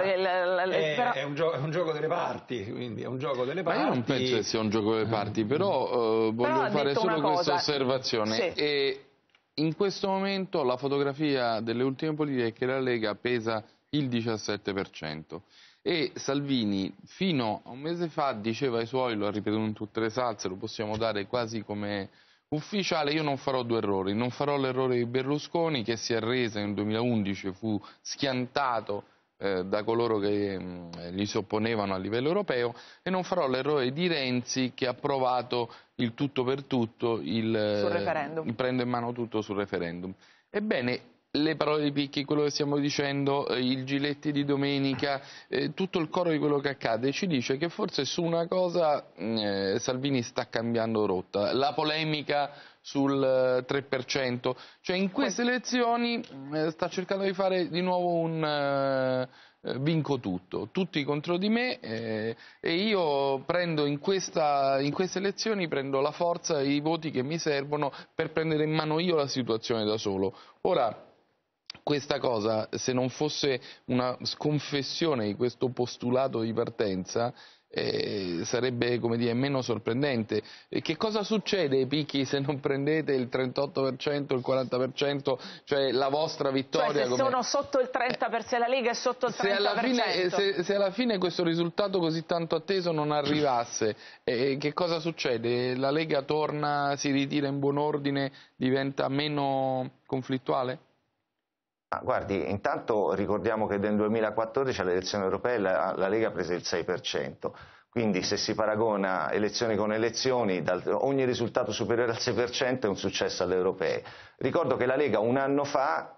è un gioco delle parti, quindi è un gioco delle parti. Ma io non penso che sia un gioco delle parti, però voglio fare solo questa osservazione. Sì. E in questo momento la fotografia delle ultime politiche è che la Lega pesa il 17%. E Salvini fino a un mese fa diceva ai suoi, lo ha ripetuto in tutte le salse, lo possiamo dare quasi come ufficiale: io non farò 2 errori, non farò l'errore di Berlusconi, che si è arreso nel 2011, fu schiantato da coloro che gli si opponevano a livello europeo, e non farò l'errore di Renzi, che ha provato il tutto per tutto, referendum. prendo in mano tutto sul referendum. Ebbene, le parole di Picchi, quello che stiamo dicendo, il Giletti di domenica, tutto il coro di quello che accade ci dice che forse su una cosa Salvini sta cambiando rotta. La polemica sul 3%, cioè in queste elezioni sta cercando di fare di nuovo un vinco tutto, tutti contro di me, e io prendo in queste elezioni prendo la forza e i voti che mi servono per prendere in mano io la situazione da solo. Ora, questa cosa, se non fosse una sconfessione di questo postulato di partenza, sarebbe, come dire, meno sorprendente. Che cosa succede, Picchi, se non prendete il 38%, il 40%, cioè la vostra vittoria? Cioè, se sono sotto il 30%, la Lega è sotto il 30%. Se alla fine questo risultato così tanto atteso non arrivasse, che cosa succede? La Lega torna, si ritira in buon ordine, diventa meno conflittuale? Guardi, intanto ricordiamo che nel 2014 alle elezioni europee la Lega prese il 6%, quindi se si paragona elezioni con elezioni, ogni risultato superiore al 6% è un successo alle europee. Ricordo che la Lega un anno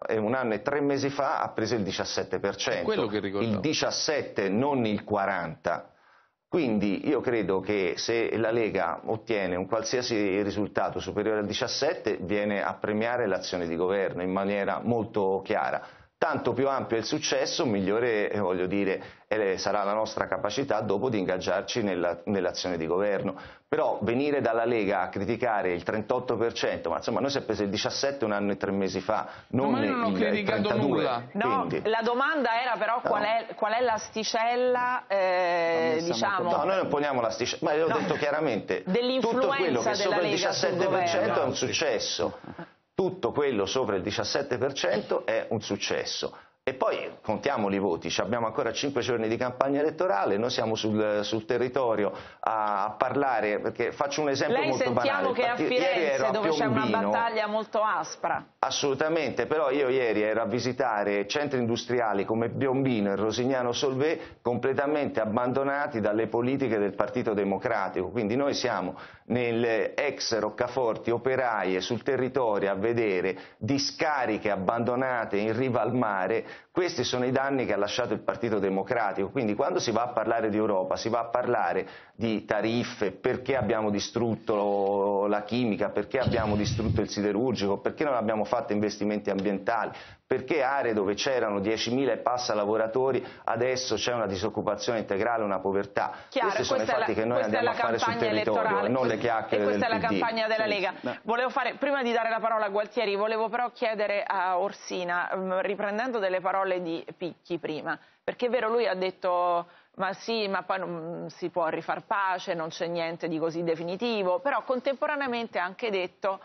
e 3 mesi fa ha preso il 17%, quello che ricordavo. Il 17%, non il 40%. Quindi io credo che se la Lega ottiene un qualsiasi risultato superiore al 17 viene a premiare l'azione di governo in maniera molto chiara. Tanto più ampio è il successo, migliore, voglio dire, sarà la nostra capacità dopo di ingaggiarci nell'azione di governo. Però venire dalla Lega a criticare il 38%, ma insomma noi si è preso il 17 un anno e 3 mesi fa, non ma io non ho criticato 32%. Nulla. No, quindi... la domanda era però qual è l'asticella, diciamo... No, noi non poniamo l'asticella, ma io ho detto chiaramente, tutto quello che è sopra il 17% è un successo. Tutto quello sopra il 17% è un successo E poi contiamoli i voti, abbiamo ancora 5 giorni di campagna elettorale, noi siamo sul territorio a parlare, perché faccio un esempio molto banale. Lei sentiamo che a Firenze, dove c'è una battaglia molto aspra. Assolutamente, però io ieri ero a visitare centri industriali come Piombino e Rosignano Solvay completamente abbandonati dalle politiche del Partito Democratico, quindi noi siamo nelle ex roccaforti operaie sul territorio a vedere discariche abbandonate in riva al mare. Questi sono i danni che ha lasciato il Partito Democratico, quindi quando si va a parlare di Europa si va a parlare di tariffe, perché abbiamo distrutto la chimica, perché abbiamo distrutto il siderurgico, perché non abbiamo fatto investimenti ambientali, perché aree dove c'erano 10.000 e passa lavoratori adesso c'è una disoccupazione integrale, una povertà. Chiaro, questi sono i fatti che noi andiamo a fare sul territorio e non le chiacchiere del PD. E questa è la campagna della Lega. Volevo fare, prima di dare la parola a Gualtieri, volevo però chiedere a Orsina, riprendendo delle parole di Picchi prima, perché è vero, lui ha detto ma sì, ma poi non si può rifar pace, non c'è niente di così definitivo, però contemporaneamente ha anche detto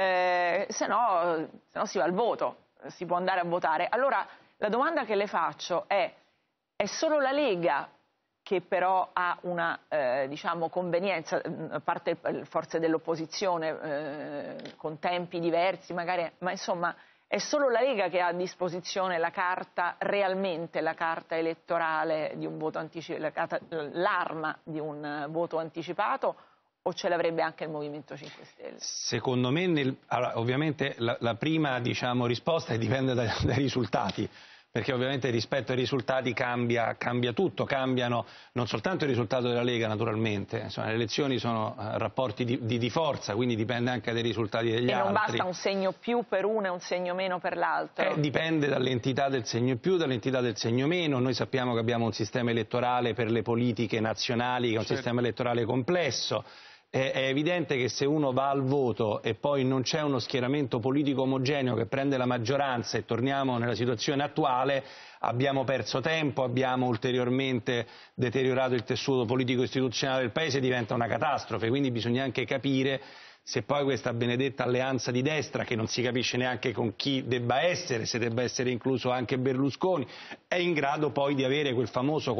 se no si va al voto, si può andare a votare. Allora la domanda che le faccio è solo la Lega che però ha una diciamo convenienza, a parte forze dell'opposizione con tempi diversi magari, ma insomma è solo la Lega che ha a disposizione la carta, realmente la carta elettorale di un voto anticipato, l'arma di un voto anticipato, o ce l'avrebbe anche il Movimento 5 Stelle? Secondo me, allora, ovviamente la prima risposta dipende dai risultati, perché ovviamente rispetto ai risultati cambia tutto, cambiano non soltanto il risultato della Lega naturalmente, insomma, le elezioni sono rapporti di forza, quindi dipende anche dai risultati degli altri. E non basta un segno più per uno e un segno meno per l'altro? Dipende dall'entità del segno più, dall'entità del segno meno. Noi sappiamo che abbiamo un sistema elettorale per le politiche nazionali che è un sistema elettorale complesso. È evidente che se uno va al voto e poi non c'è uno schieramento politico omogeneo che prende la maggioranza e torniamo nella situazione attuale, abbiamo perso tempo, abbiamo ulteriormente deteriorato il tessuto politico istituzionale del Paese, diventa una catastrofe, quindi bisogna anche capire se poi questa benedetta alleanza di destra, che non si capisce neanche con chi debba essere, se debba essere incluso anche Berlusconi, è in grado poi di avere quel famoso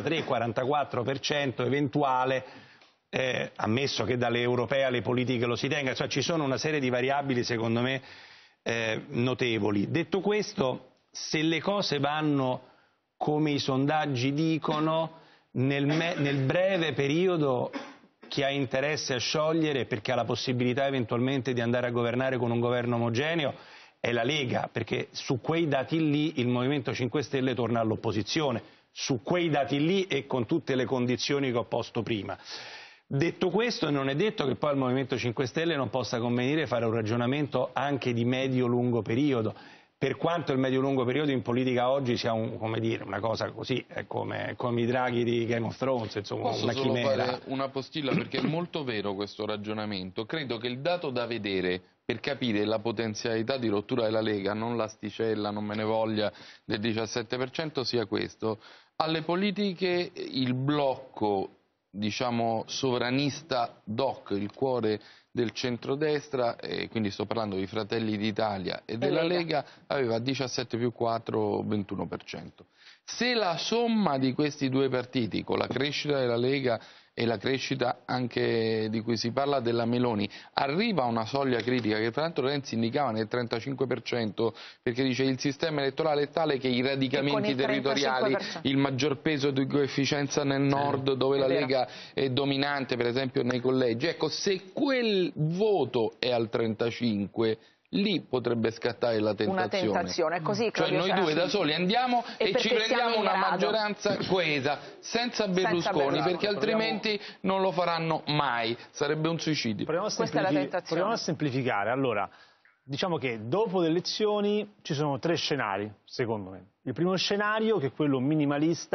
43-44% eventuale, ammesso che dalle europee alle politiche lo si tenga, cioè ci sono una serie di variabili secondo me notevoli. Detto questo, se le cose vanno come i sondaggi dicono, nel breve periodo chi ha interesse a sciogliere, perché ha la possibilità eventualmente di andare a governare con un governo omogeneo, è la Lega, perché su quei dati lì il Movimento 5 Stelle torna all'opposizione, su quei dati lì e con tutte le condizioni che ho posto prima. Detto questo, non è detto che poi al Movimento 5 Stelle non possa convenire fare un ragionamento anche di medio-lungo periodo, per quanto il medio-lungo periodo in politica oggi sia una cosa così, è come i draghi di Game of Thrones, insomma, una chimera. Posso solo fare una postilla, perché è molto vero questo ragionamento. Credo che il dato da vedere per capire la potenzialità di rottura della Lega, non l'asticella, non me ne voglia, del 17%, sia questo. Alle politiche il blocco, diciamo, sovranista DOC, il cuore del centrodestra, quindi sto parlando di Fratelli d'Italia e della Lega, aveva 17 più 4, 21%. Se la somma di questi due partiti, con la crescita della Lega e la crescita anche di cui si parla della Meloni, arriva a una soglia critica che tra l'altro Renzi indicava nel 35%, perché dice il sistema elettorale è tale che i radicamenti territoriali, il maggior peso di coefficienza nel nord, dove la Lega è dominante, per esempio nei collegi, ecco, se quel voto è al 35%, lì potrebbe scattare la tentazione. Una tentazione, così, cioè noi due da soli andiamo e ci prendiamo una maggioranza coesa, senza Berlusconi, perché altrimenti non lo faranno mai, sarebbe un suicidio. Proviamo a semplificare. Allora, diciamo che dopo le elezioni ci sono tre scenari, secondo me. Il primo scenario, che è quello minimalista,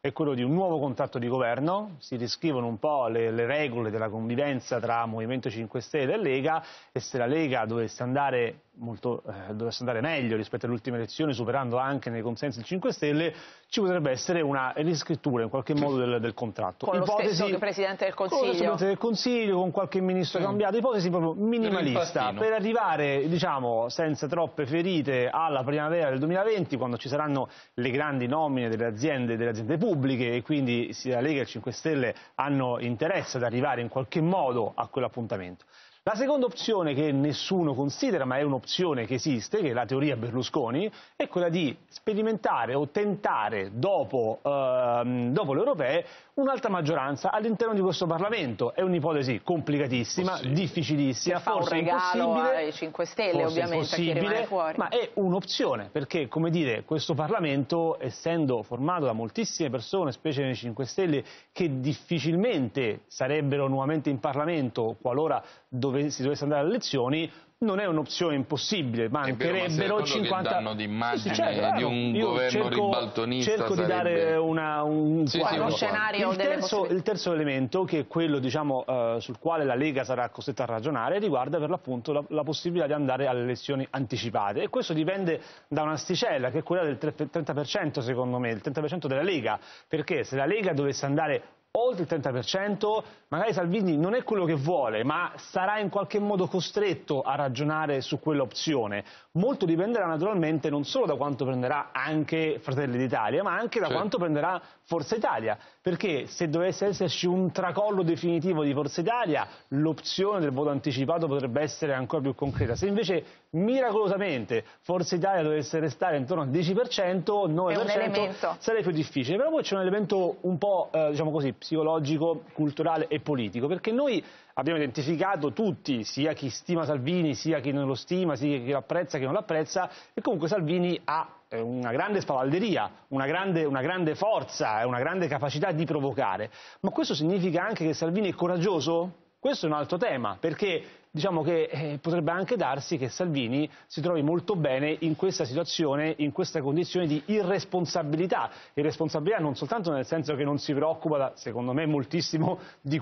è quello di un nuovo contratto di governo, si riscrivono un po' le regole della convivenza tra Movimento 5 Stelle e Lega, e se la Lega dovesse andare meglio rispetto alle ultime elezioni, superando anche nei consensi il 5 Stelle, ci potrebbe essere una riscrittura in qualche modo del contratto. Con lo stesso Presidente del Consiglio. Con lo Presidente del Consiglio, con qualche ministro cambiato, ipotesi proprio minimalista, per arrivare, diciamo, senza troppe ferite alla primavera del 2020, quando ci saranno le grandi nomine delle aziende pubbliche, e quindi sia la Lega e il 5 Stelle hanno interesse ad arrivare in qualche modo a quell'appuntamento. La seconda opzione, che nessuno considera ma è un'opzione che esiste, che è la teoria Berlusconi, è quella di sperimentare o tentare dopo le europee un'altra maggioranza all'interno di questo Parlamento. È un'ipotesi complicatissima, difficilissima, fa forse un regalo impossibile, ai 5 Stelle ovviamente a chi rimane fuori. Ma è un'opzione, perché, come dire, questo Parlamento, essendo formato da moltissime persone, specie nei 5 Stelle, che difficilmente sarebbero nuovamente in Parlamento qualora si dovesse andare alle elezioni, non è un'opzione impossibile, mancherebbero 50 danno d'immagine di un governo ribaltonista. Cerco di dare uno scenario. Il terzo elemento, che è quello, diciamo, sul quale la Lega sarà costretta a ragionare, riguarda per l'appunto la possibilità di andare alle elezioni anticipate, e questo dipende da un'asticella che è quella del 30%, secondo me, il 30% della Lega, perché se la Lega dovesse andare oltre il 30%, magari Salvini non è quello che vuole, ma sarà in qualche modo costretto a ragionare su quell'opzione. Molto dipenderà naturalmente non solo da quanto prenderà anche Fratelli d'Italia, ma anche da quanto prenderà Forza Italia, perché se dovesse esserci un tracollo definitivo di Forza Italia, l'opzione del voto anticipato potrebbe essere ancora più concreta. Se invece miracolosamente Forza Italia dovesse restare intorno al 10%, 9%, sarebbe più difficile. Però poi c'è un elemento un po', diciamo così, psicologico, culturale e politico, perché noi abbiamo identificato tutti, sia chi stima Salvini, sia chi non lo stima, sia chi lo apprezza, chi non lo apprezza, e comunque Salvini ha una grande spavalderia, una grande forza e una grande capacità di provocare. Ma questo significa anche che Salvini è coraggioso? Questo è un altro tema, perché diciamo che potrebbe anche darsi che Salvini si trovi molto bene in questa situazione, in questa condizione di irresponsabilità. Irresponsabilità non soltanto nel senso che non si preoccupa, secondo me, moltissimo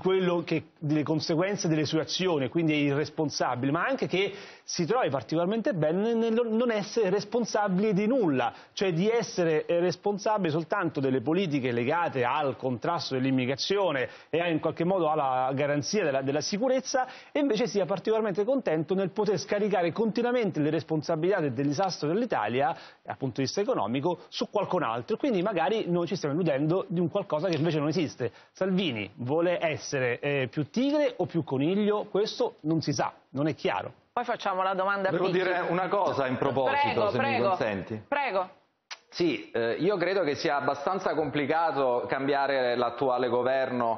delle conseguenze delle sue azioni, quindi è irresponsabile, ma anche che si trovi particolarmente bene nel non essere responsabile di nulla, cioè di essere responsabile soltanto delle politiche legate al contrasto dell'immigrazione e in qualche modo alla garanzia della sicurezza, e invece sia particolarmente contento nel poter scaricare continuamente le responsabilità del disastro dell'Italia dal punto di vista economico su qualcun altro. Quindi magari noi ci stiamo illudendo di un qualcosa che invece non esiste. Salvini vuole essere più tigre o più coniglio? Questo non si sa, non è chiaro. Poi facciamo la domanda a Devo Picchi. dire una cosa in proposito, se mi consenti. Prego. Sì, io credo che sia abbastanza complicato cambiare l'attuale governo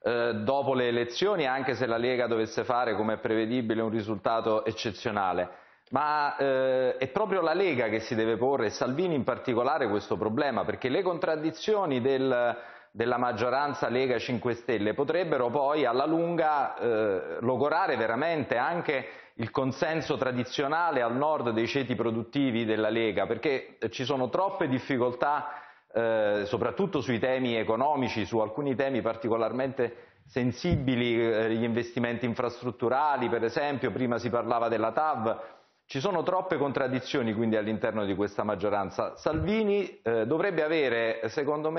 dopo le elezioni, anche se la Lega dovesse fare, come è prevedibile, un risultato eccezionale. Ma è proprio la Lega che si deve porre, e Salvini in particolare, questo problema, perché le contraddizioni della maggioranza Lega 5 Stelle potrebbero poi alla lunga logorare veramente anche il consenso tradizionale al nord dei ceti produttivi della Lega, perché ci sono troppe difficoltà soprattutto sui temi economici, su alcuni temi particolarmente sensibili, gli investimenti infrastrutturali per esempio, prima si parlava della TAV. Ci sono troppe contraddizioni quindi all'interno di questa maggioranza. Salvini dovrebbe avere, secondo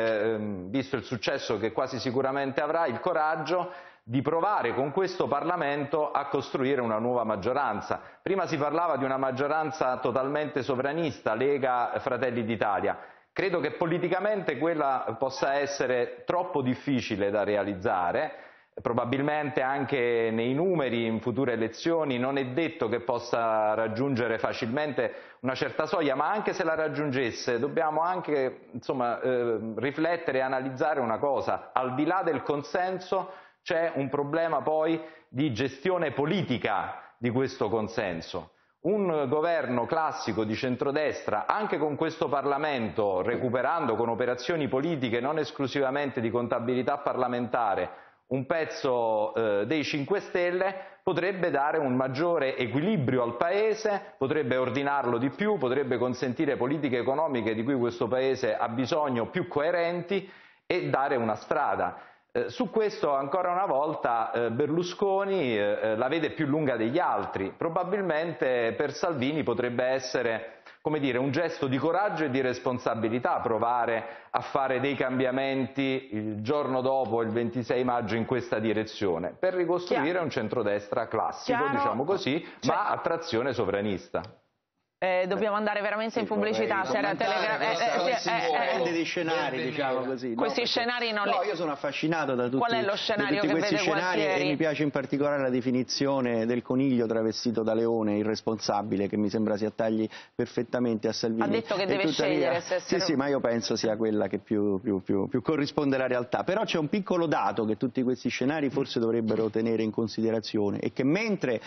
me, visto il successo che quasi sicuramente avrà, il coraggio di provare con questo Parlamento a costruire una nuova maggioranza. Prima si parlava di una maggioranza totalmente sovranista, Lega, Fratelli d'Italia. Credo che politicamente quella possa essere troppo difficile da realizzare, probabilmente anche nei numeri in future elezioni non è detto che possa raggiungere facilmente una certa soglia, ma anche se la raggiungesse dobbiamo anche riflettere e analizzare una cosa: al di là del consenso c'è un problema poi di gestione politica di questo consenso. Un governo classico di centrodestra, anche con questo Parlamento, recuperando con operazioni politiche non esclusivamente di contabilità parlamentare un pezzo dei 5 Stelle potrebbe dare un maggiore equilibrio al Paese, potrebbe ordinarlo di più, potrebbe consentire politiche economiche di cui questo Paese ha bisogno più coerenti e dare una strada. Su questo ancora una volta Berlusconi la vede più lunga degli altri. Probabilmente per Salvini potrebbe essere, come dire, un gesto di coraggio e di responsabilità provare a fare dei cambiamenti il giorno dopo, il 26 maggio, in questa direzione, per ricostruire un centrodestra classico, diciamo così, ma a trazione sovranista. Dobbiamo andare veramente in pubblicità. C'era dipende dei scenari, diciamo così. Questi scenari non li... No, io sono affascinato da tutti, Qual è lo scenario che questi vede scenari Gualtieri? E mi piace in particolare la definizione del coniglio travestito da leone, irresponsabile, che mi sembra si attagli perfettamente a Salvini. Ha detto che deve scegliere se essere... Sì, ma io penso sia quella che più corrisponde alla realtà. Però c'è un piccolo dato che tutti questi scenari forse dovrebbero tenere in considerazione, e che mentre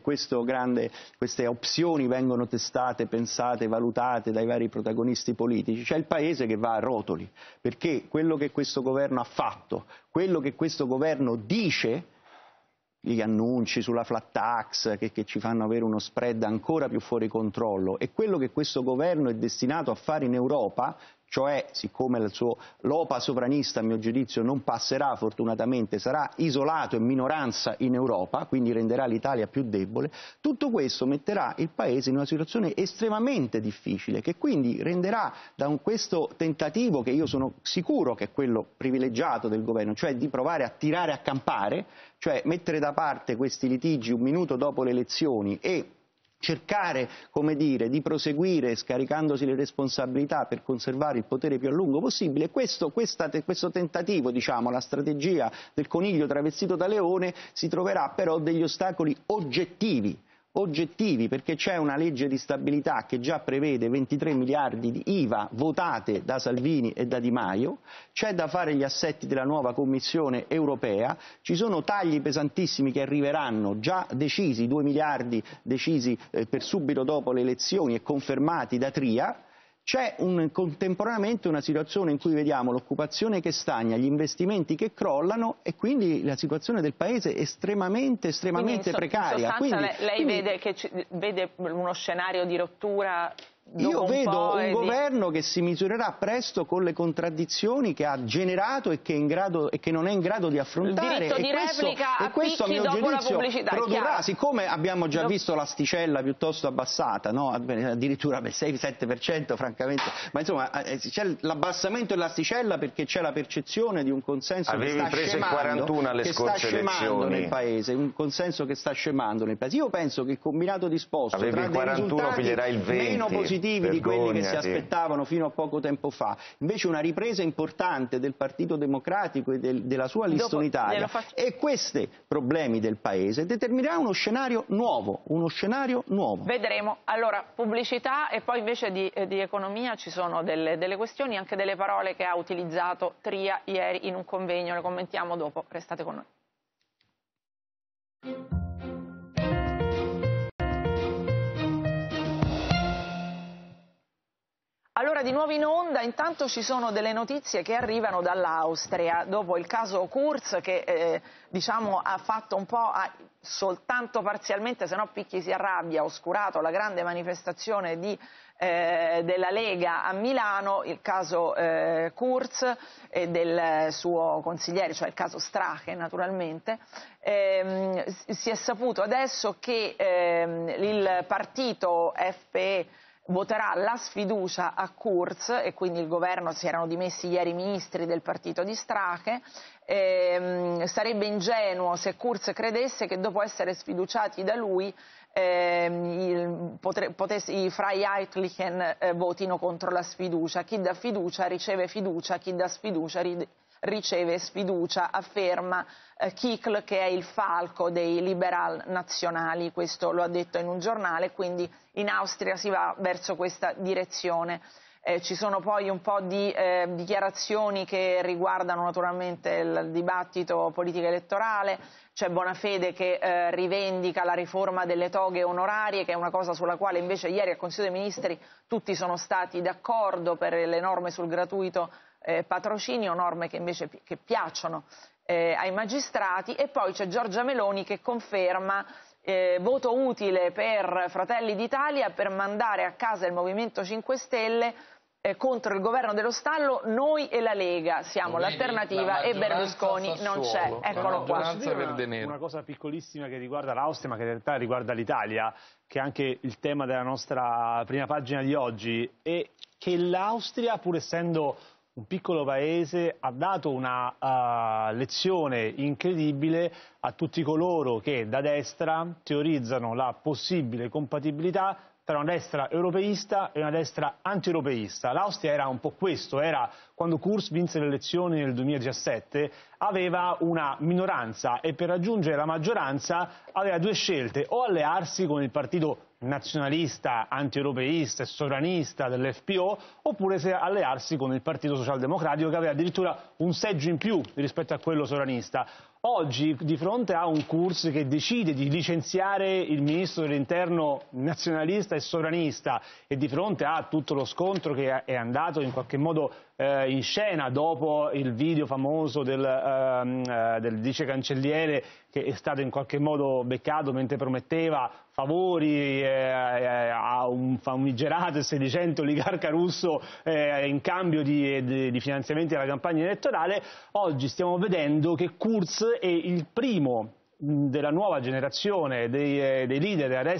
queste opzioni vengono testate, pensate, valutate dai vari protagonisti politici, c'è il Paese che va a rotoli, perché quello che questo governo ha fatto, quello che questo governo dice, gli annunci sulla flat tax che ci fanno avere uno spread ancora più fuori controllo, e quello che questo governo è destinato a fare in Europa, cioè, siccome il suo l'OPA sovranista, a mio giudizio, non passerà fortunatamente, sarà isolato e minoranza in Europa, quindi renderà l'Italia più debole, tutto questo metterà il Paese in una situazione estremamente difficile, che quindi renderà questo tentativo, che io sono sicuro che è quello privilegiato del governo, cioè di provare a tirare a campare, cioè mettere da parte questi litigi un minuto dopo le elezioni e cercare, come dire, di proseguire scaricandosi le responsabilità per conservare il potere più a lungo possibile. Questo tentativo, diciamo, la strategia del coniglio travestito da leone, si troverà però degli ostacoli oggettivi, perché c'è una legge di stabilità che già prevede 23 miliardi di IVA votate da Salvini e da Di Maio, c'è da fare gli assetti della nuova Commissione europea, ci sono tagli pesantissimi che arriveranno, già decisi, 2 miliardi decisi per subito dopo le elezioni e confermati da Tria. C'è contemporaneamente una situazione in cui vediamo l'occupazione che stagna, gli investimenti che crollano, e quindi la situazione del Paese è estremamente precaria. Lei vede uno scenario di rottura? Io vedo un governo che si misurerà presto con le contraddizioni che ha generato e che non è in grado di affrontare. Il diritto di replica a picchi dopo la pubblicità, produrrà, siccome abbiamo già visto l'asticella piuttosto abbassata, no? Addirittura per 6-7%, francamente, ma insomma c'è l'abbassamento dell'asticella perché c'è la percezione di un consenso che sta scemando nel Paese, un consenso che sta scemando nel Paese. Io penso che il combinato disposto tra dei risultati meno positivi di quelli che si aspettavano fino a poco tempo fa, invece una ripresa importante del Partito Democratico e della sua lista unitaria, e questi problemi del Paese determinerà uno scenario nuovo. Vedremo. Allora, pubblicità, e poi invece di economia ci sono delle questioni, anche delle parole che ha utilizzato Tria ieri in un convegno, le commentiamo dopo, restate con noi. Allora, di nuovo in onda, intanto ci sono delle notizie che arrivano dall'Austria, dopo il caso Kurz che diciamo ha fatto un po', soltanto parzialmente, se no Picchi si arrabbia, oscurato la grande manifestazione della Lega a Milano, il caso Kurz e del suo consigliere, cioè il caso Strache naturalmente. Si è saputo adesso che il partito FPE voterà la sfiducia a Kurz, e quindi il governo, si erano dimessi ieri i ministri del partito di Strache. Sarebbe ingenuo se Kurz credesse che dopo essere sfiduciati da lui i Freiheitlichen votino contro la sfiducia. Chi dà fiducia riceve fiducia, chi dà sfiducia riceve sfiducia, afferma Kickl, che è il falco dei liberal nazionali. Questo lo ha detto in un giornale, quindi in Austria si va verso questa direzione. Ci sono poi un po' di dichiarazioni che riguardano naturalmente il dibattito politico elettorale. C'è Bonafede che rivendica la riforma delle toghe onorarie, che è una cosa sulla quale invece ieri al Consiglio dei Ministri tutti sono stati d'accordo, per le norme sul gratuito patrocinio, norme che invece piacciono ai magistrati, e poi c'è Giorgia Meloni che conferma voto utile per Fratelli d'Italia per mandare a casa il Movimento 5 Stelle contro il governo dello Stallo. Noi e la Lega siamo l'alternativa e Berlusconi non c'è. Eccolo qua. Una cosa piccolissima che riguarda l'Austria, ma che in realtà riguarda l'Italia, che è anche il tema della nostra prima pagina di oggi, è che l'Austria, pur essendo un piccolo paese, ha dato una lezione incredibile a tutti coloro che da destra teorizzano la possibile compatibilità tra una destra europeista e una destra anti-europeista. L'Austria era un po' questo, era quando Kurz vinse le elezioni nel 2017, aveva una minoranza e per raggiungere la maggioranza aveva due scelte: o allearsi con il partito nazionalista, anti-europeista e sovranista dell'FPO, oppure se allearsi con il Partito Socialdemocratico, che aveva addirittura un seggio in più rispetto a quello sovranista. Oggi, di fronte a un Kurz che decide di licenziare il ministro dell'interno nazionalista e sovranista, e di fronte a tutto lo scontro che è andato in qualche modo in scena dopo il video famoso del vice cancelliere che è stato in qualche modo beccato mentre prometteva favori a un famigerato e sedicente oligarca russo in cambio di finanziamenti alla campagna elettorale, oggi stiamo vedendo che Kurz è il primo della nuova generazione dei leader della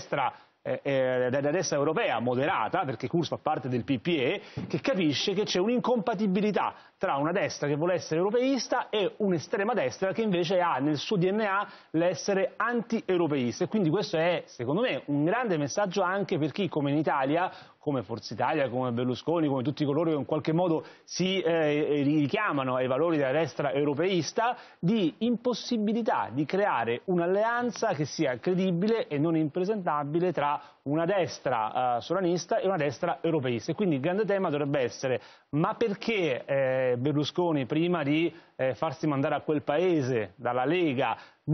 destra europea moderata, perché Kurz fa parte del PPE, che capisce che c'è un'incompatibilità tra una destra che vuole essere europeista e un'estrema destra che invece ha nel suo DNA l'essere anti-europeista. E quindi questo è, secondo me, un grande messaggio anche per chi, come in Italia, come Forza Italia, come Berlusconi, come tutti coloro che in qualche modo si richiamano ai valori della destra europeista, di impossibilità di creare un'alleanza che sia credibile e non impresentabile tra una destra sovranista e una destra europeista. E quindi il grande tema dovrebbe essere: ma perché Berlusconi, prima di farsi mandare a quel paese dalla Lega,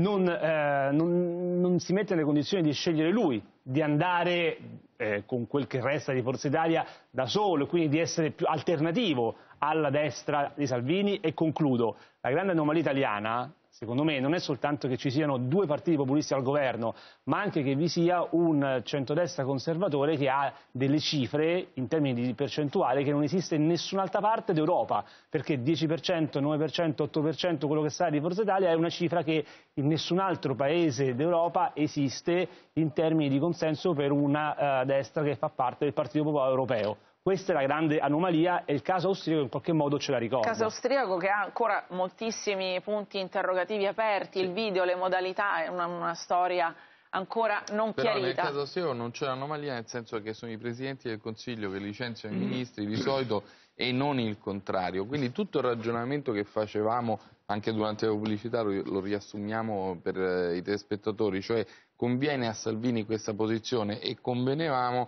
non si mette nelle condizioni di scegliere lui, di andare con quel che resta di Forza Italia da solo, e quindi di essere più alternativo alla destra di Salvini? E concludo: la grande anomalia italiana, secondo me, non è soltanto che ci siano due partiti populisti al governo, ma anche che vi sia un centrodestra conservatore che ha delle cifre in termini di percentuale che non esiste in nessun'altra parte d'Europa, perché 10%, 9%, 8%, quello che sa di Forza Italia, è una cifra che in nessun altro paese d'Europa esiste in termini di consenso per una destra che fa parte del Partito Popolare Europeo. Questa è la grande anomalia, e il caso austriaco in qualche modo ce la ricorda. Il caso austriaco che ha ancora moltissimi punti interrogativi aperti, il video, le modalità, è una storia ancora non chiarita. Però nel caso austriaco non c'è l'anomalia, nel senso che sono i presidenti del Consiglio che licenziano i ministri di solito e non il contrario. Quindi tutto il ragionamento che facevamo anche durante la pubblicità lo riassumiamo per i telespettatori, cioè conviene a Salvini questa posizione, e convenivamo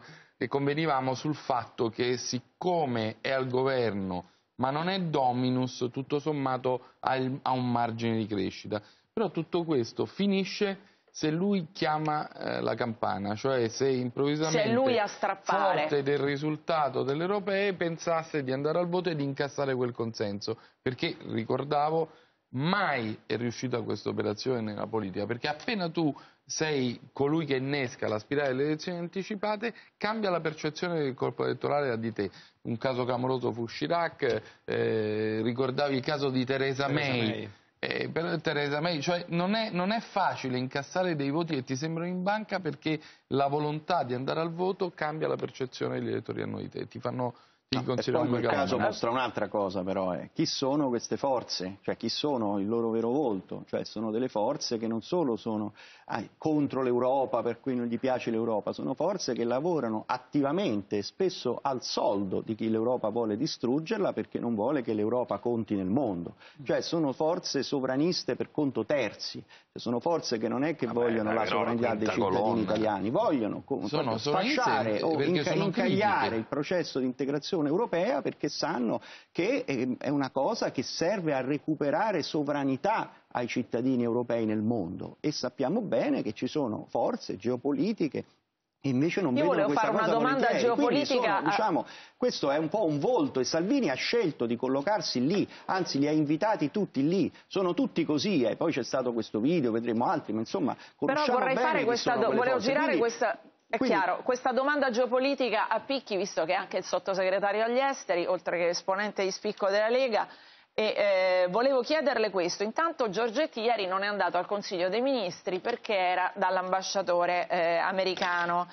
sul fatto che, siccome è al governo ma non è dominus, tutto sommato ha un margine di crescita. Però tutto questo finisce se lui chiama la campana, cioè se improvvisamente, se lui a strappare, forte del risultato delle europee, pensasse di andare al voto e di incassare quel consenso, perché, ricordavo, mai è riuscita questa operazione nella politica, perché appena tu sei colui che innesca la spirale delle elezioni anticipate, cambia la percezione del corpo elettorale di te. Un caso clamoroso fu Chirac, ricordavi il caso di Theresa May. Per Theresa May, cioè non è facile incassare dei voti che ti sembrano in banca, perché la volontà di andare al voto cambia la percezione degli elettori hanno di te, ti fanno... E poi quel caso mostra un'altra cosa, però chi sono queste forze, cioè chi sono il loro vero volto, cioè sono delle forze che non solo sono contro l'Europa, per cui non gli piace l'Europa, sono forze che lavorano attivamente, spesso al soldo di chi l'Europa vuole distruggerla, perché non vuole che l'Europa conti nel mondo, cioè sono forze sovraniste per conto terzi, sono forze che non è che vogliono la sovranità dei cittadini italiani, vogliono sfasciare o incagliare il processo di integrazione europea, perché sanno che è una cosa che serve a recuperare sovranità ai cittadini europei nel mondo, e sappiamo bene che ci sono forze geopolitiche Invece non vedono questa cosa. Io volevo fare una domanda geopolitica. Diciamo, questo è un po' un volto e Salvini ha scelto di collocarsi lì, anzi li ha invitati tutti lì, sono tutti così, e poi c'è stato questo video, vedremo altri, ma insomma conosciamo bene. Però vorrei fare questa volevo girare quindi, questa. È chiaro, questa domanda geopolitica a Picchi, visto che è anche il sottosegretario agli esteri, oltre che esponente di spicco della Lega, e volevo chiederle questo. Intanto Giorgetti ieri non è andato al Consiglio dei Ministri perché era dall'ambasciatore americano.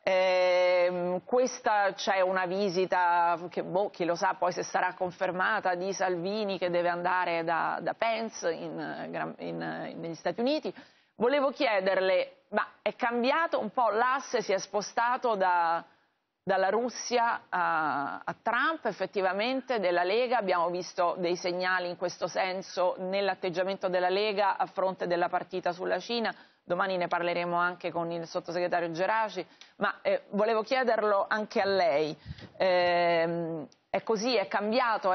Questa c'è una visita che chi lo sa poi se sarà confermata di Salvini che deve andare da Pence negli Stati Uniti. Volevo chiederle, ma è cambiato un po' l'asse, si è spostato dalla Russia a Trump effettivamente, della Lega? Abbiamo visto dei segnali in questo senso nell'atteggiamento della Lega a fronte della partita sulla Cina. Domani ne parleremo anche con il sottosegretario Geraci, ma volevo chiederlo anche a lei. È così, è cambiato,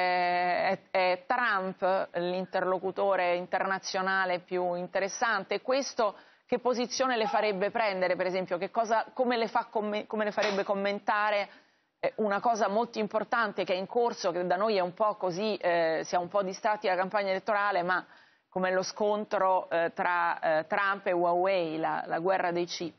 è Trump l'interlocutore internazionale più interessante? Questo che posizione le farebbe prendere, per esempio? Come le farebbe commentare una cosa molto importante che è in corso, che da noi è un po' così, siamo un po' distratti dalla campagna elettorale, ma come lo scontro tra Trump e Huawei, la guerra dei chip?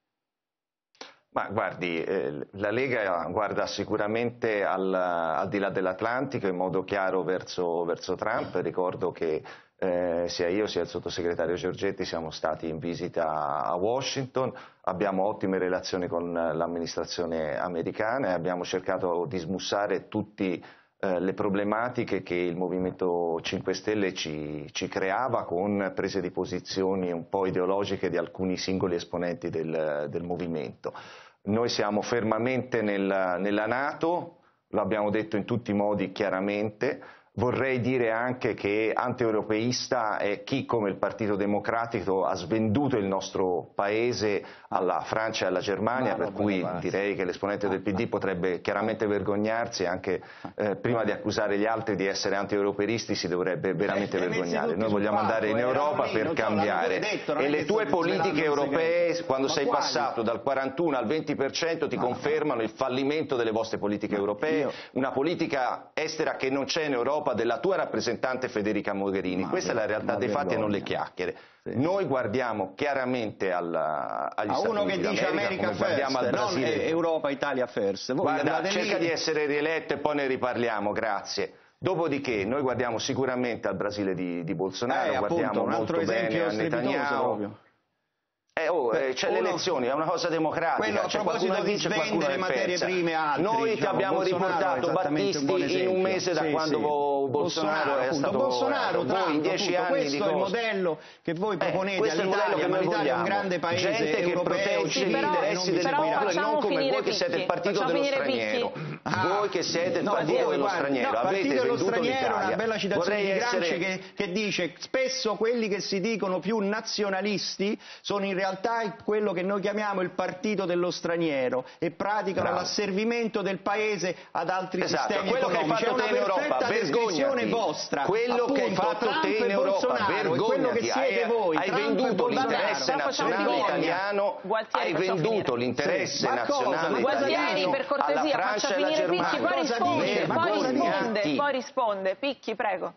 Ma guardi, la Lega guarda sicuramente al di là dell'Atlantico in modo chiaro verso Trump. Ricordo che sia io sia il sottosegretario Giorgetti siamo stati in visita a Washington, abbiamo ottime relazioni con l'amministrazione americana e abbiamo cercato di smussare tutte le problematiche che il Movimento 5 Stelle ci creava con prese di posizioni un po' ideologiche di alcuni singoli esponenti del movimento. Noi siamo fermamente nella NATO, lo abbiamo detto in tutti i modi chiaramente. Vorrei dire anche che anti-europeista è chi come il Partito Democratico ha svenduto il nostro paese alla Francia e alla Germania, per cui direi che l'esponente del PD potrebbe chiaramente vergognarsi, anche prima di accusare gli altri di essere anti-europeisti si dovrebbe veramente vergognare. Noi vogliamo andare in Europa per cambiare e le tue politiche europee, quando sei passato dal 41 al 20%, ti confermano il fallimento delle vostre politiche europee, una politica estera che non c'è in Europa della tua rappresentante Federica Mogherini. Questa è la realtà dei fatti e non le chiacchiere. Sì. Noi guardiamo chiaramente agli Stati uno Uniti che dice America first, al Brasile. Non Europa, Italia first. Guarda, cerca di essere rieletto e poi ne riparliamo, grazie. Dopodiché noi guardiamo sicuramente al Brasile di Bolsonaro, guardiamo molto bene a Netanyahu. C'è le elezioni, è una cosa democratica, c'è qualcuno che vince e qualcuno che persa. Noi che abbiamo riportato Battisti in un mese da quando Bolsonaro è stato voi in 10 anni questo è il modello che voi proponete all'Italia, ma l'Italia è un grande paese gente che protegge gli interessi del popolo e non come voi che siete il partito dello straniero. Voi che siete il partito dello straniero, avete venduto l'Italia. Una bella citazione di Gramsci che dice spesso quelli che si dicono più nazionalisti sono in realtà quello che noi chiamiamo il partito dello straniero e praticano l'asservimento del paese ad altri sistemi economici. È una perfetta descrizione vostra. Quello che hai fatto te in Europa, vergognati, hai venduto l'interesse nazionale italiano, hai venduto l'interesse nazionale italiano alla Francia e alla Germania. Poi risponde, Picchi, prego.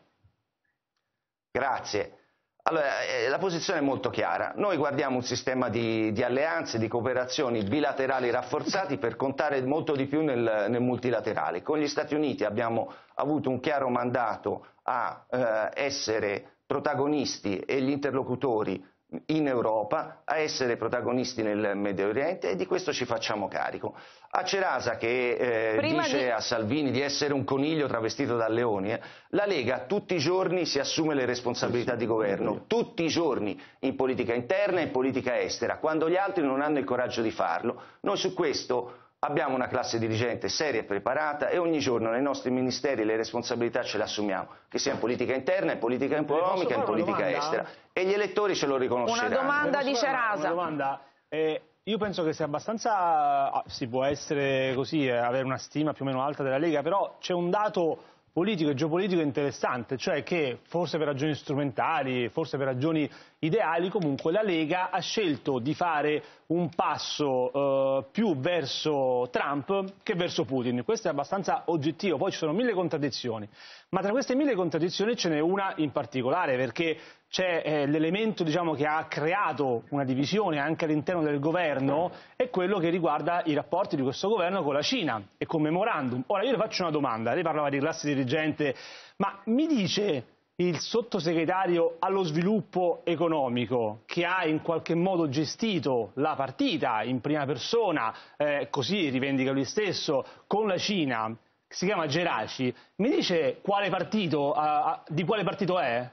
Grazie. Allora, la posizione è molto chiara. Noi guardiamo un sistema di alleanze, di cooperazioni bilaterali rafforzati per contare molto di più nel multilaterale. Con gli Stati Uniti abbiamo avuto un chiaro mandato a essere protagonisti e gli interlocutori in Europa, a essere protagonisti nel Medio Oriente e di questo ci facciamo carico. A Cerasa che dice a Salvini di essere un coniglio travestito da leone, la Lega tutti i giorni si assume le responsabilità di governo, tutti i giorni in politica interna e in politica estera, quando gli altri non hanno il coraggio di farlo. Noi su questo abbiamo una classe dirigente seria e preparata e ogni giorno nei nostri ministeri le responsabilità ce le assumiamo, che sia in politica interna, in politica economica, in politica estera. E gli elettori ce lo riconosceranno. Una domanda di Cerasa. Io penso che sia abbastanza, si può essere così, avere una stima più o meno alta della Lega, però c'è un dato politico e geopolitico interessante, cioè che forse per ragioni strumentali, forse per ragioni ideali, comunque la Lega ha scelto di fare un passo più verso Trump che verso Putin. Questo è abbastanza oggettivo, poi ci sono mille contraddizioni, ma tra queste mille contraddizioni ce n'è una in particolare, perché c'è l'elemento, diciamo, che ha creato una divisione anche all'interno del governo, è quello che riguarda i rapporti di questo governo con la Cina e con Memorandum. Ora io le faccio una domanda, lei parlava di classe dirigente, ma mi dice il sottosegretario allo sviluppo economico, che ha in qualche modo gestito la partita in prima persona, così rivendica lui stesso, con la Cina, si chiama Geraci, mi dice quale partito, di quale partito è?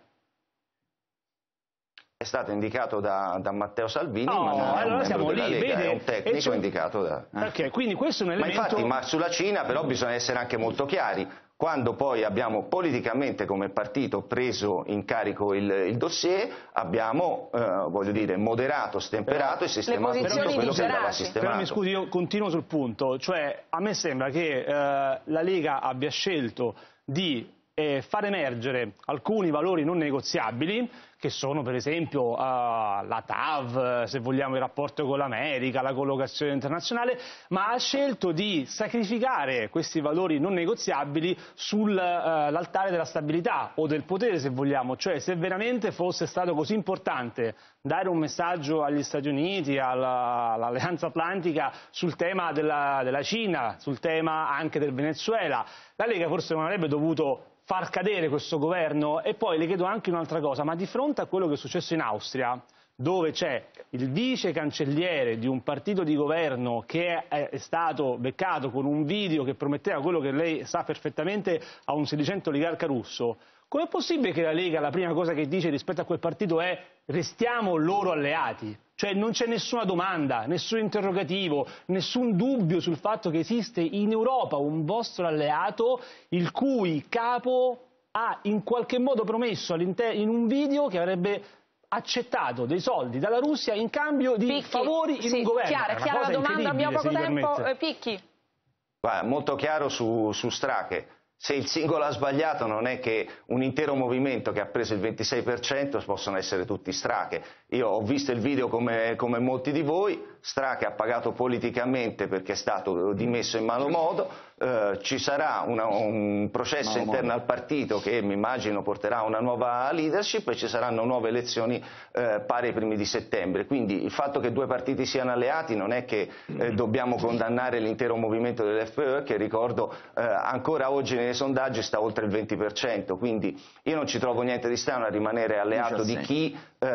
È stato indicato da Matteo Salvini, no, ma non è allora siamo lì, Lega, vede, è un tecnico indicato da... Ok, quindi questo è un elemento... Ma sulla Cina però bisogna essere anche molto chiari. Quando poi abbiamo politicamente come partito preso in carico il dossier, abbiamo, voglio dire, moderato, stemperato e sistemato tutto quello che andava sistemato. Però mi scusi, io continuo sul punto, cioè a me sembra che la Lega abbia scelto di far emergere alcuni valori non negoziabili, che sono per esempio la TAV, se vogliamo il rapporto con l'America, la collocazione internazionale, ma ha scelto di sacrificare questi valori non negoziabili sull'altare della stabilità o del potere, se vogliamo. Cioè, se veramente fosse stato così importante dare un messaggio agli Stati Uniti, all'Alleanza Atlantica sul tema della Cina, sul tema anche del Venezuela, la Lega forse non avrebbe dovuto far cadere questo governo. E poi le chiedo anche un'altra cosa, ma di fronte a quello che è successo in Austria, dove c'è il vice cancelliere di un partito di governo che è stato beccato con un video che prometteva quello che lei sa perfettamente a un sedicente oligarca russo, com'è possibile che la Lega la prima cosa che dice rispetto a quel partito è restiamo loro alleati? Cioè non c'è nessuna domanda, nessun interrogativo, nessun dubbio sul fatto che esiste in Europa un vostro alleato il cui capo ha in qualche modo promesso in un video che avrebbe accettato dei soldi dalla Russia in cambio di Picchi, favori in un governo. Chiara la domanda, abbiamo poco tempo. Picchi. Guarda, molto chiaro su Strache. Se il singolo ha sbagliato non è che un intero movimento che ha preso il 26% possono essere tutti Strache. Io ho visto il video come molti di voi, Strache ha pagato politicamente perché è stato dimesso in malo modo, ci sarà un processo interno al partito che mi immagino porterà a una nuova leadership e ci saranno nuove elezioni pari ai primi di settembre. Quindi il fatto che due partiti siano alleati non è che dobbiamo condannare l'intero movimento dell'FPÖ, che ricordo ancora oggi nei sondaggi sta oltre il 20%, quindi io non ci trovo niente di strano a rimanere alleato 17. Di chi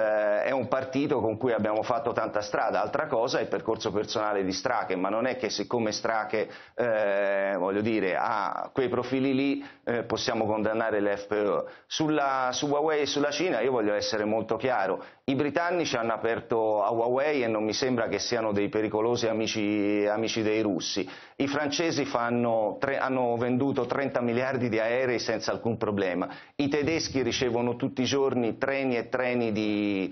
è un partito con cui abbiamo fatto tanta strada. Altra cosa è il percorso personale di Strache, ma non è che siccome Strache voglio dire, ha quei profili lì possiamo condannare l'FPÖ. Su Huawei e sulla Cina io voglio essere molto chiaro. I britannici hanno aperto a Huawei e non mi sembra che siano dei pericolosi amici dei russi. I francesi hanno venduto 30 miliardi di aerei senza alcun problema. I tedeschi ricevono tutti i giorni treni e treni di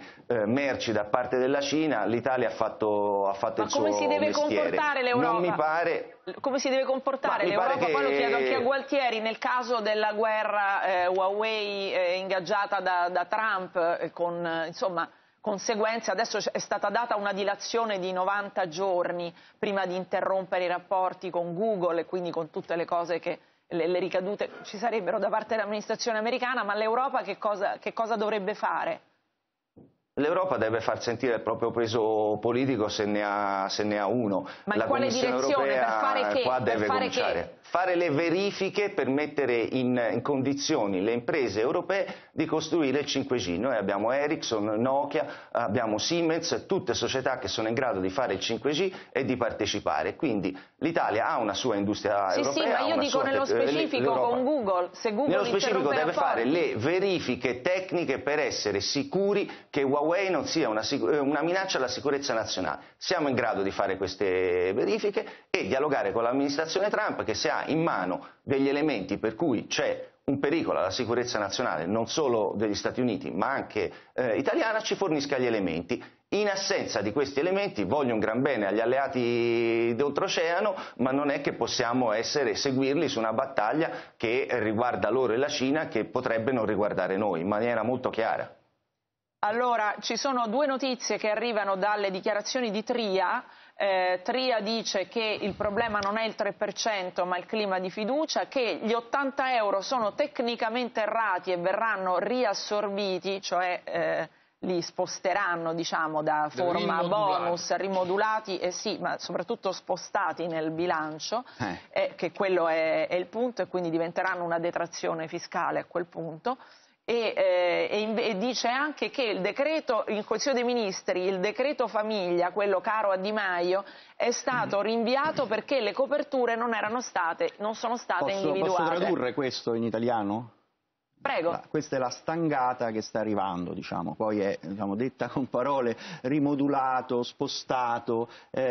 merci da parte della Cina. L'Italia ha fatto il suo mestiere. Ma come si deve comportare l'Europa? Non mi pare... Come si deve comportare l'Europa? Poi lo chiedo anche a Gualtieri, nel caso della guerra Huawei ingaggiata da Trump con insomma conseguenze. Adesso è stata data una dilazione di 90 giorni prima di interrompere i rapporti con Google e quindi con tutte le cose che le ricadute ci sarebbero da parte dell'amministrazione americana, ma l'Europa che cosa dovrebbe fare? L'Europa deve far sentire il proprio peso politico se ne ha uno. Ma in quale direzione? Per fare che? Qua deve cominciare. Fare le verifiche per mettere in condizioni le imprese europee di costruire il 5G. Noi abbiamo Ericsson, Nokia, abbiamo Siemens, tutte società che sono in grado di fare il 5G e di partecipare. Quindi l'Italia ha una sua industria europea. Sì, ma io dico nello specifico con Google. Se Google nello specifico deve fare le verifiche tecniche per essere sicuri che Huawei non sia una minaccia alla sicurezza nazionale. Siamo in grado di fare queste verifiche e dialogare con l'amministrazione Trump, che se ha in mano degli elementi per cui c'è un pericolo alla sicurezza nazionale, non solo degli Stati Uniti, ma anche italiana, ci fornisca gli elementi. In assenza di questi elementi voglio un gran bene agli alleati d'oltreoceano, ma non è che possiamo seguirli su una battaglia che riguarda loro e la Cina, che potrebbe non riguardare noi, in maniera molto chiara. Allora, ci sono due notizie che arrivano dalle dichiarazioni di Tria. Tria dice che il problema non è il 3% ma il clima di fiducia, che gli 80 euro sono tecnicamente errati e verranno riassorbiti, cioè li sposteranno, diciamo, da forma bonus, rimodulati, sì, ma soprattutto spostati nel bilancio, che quello è il punto, e quindi diventeranno una detrazione fiscale a quel punto. E dice anche che il decreto, il Consiglio dei Ministri, il decreto famiglia, quello caro a Di Maio, è stato rinviato perché le coperture non sono state individuate. Posso tradurre questo in italiano? Prego. Questa è la stangata che sta arrivando, diciamo. Poi è, diciamo, detta con parole, rimodulato, spostato,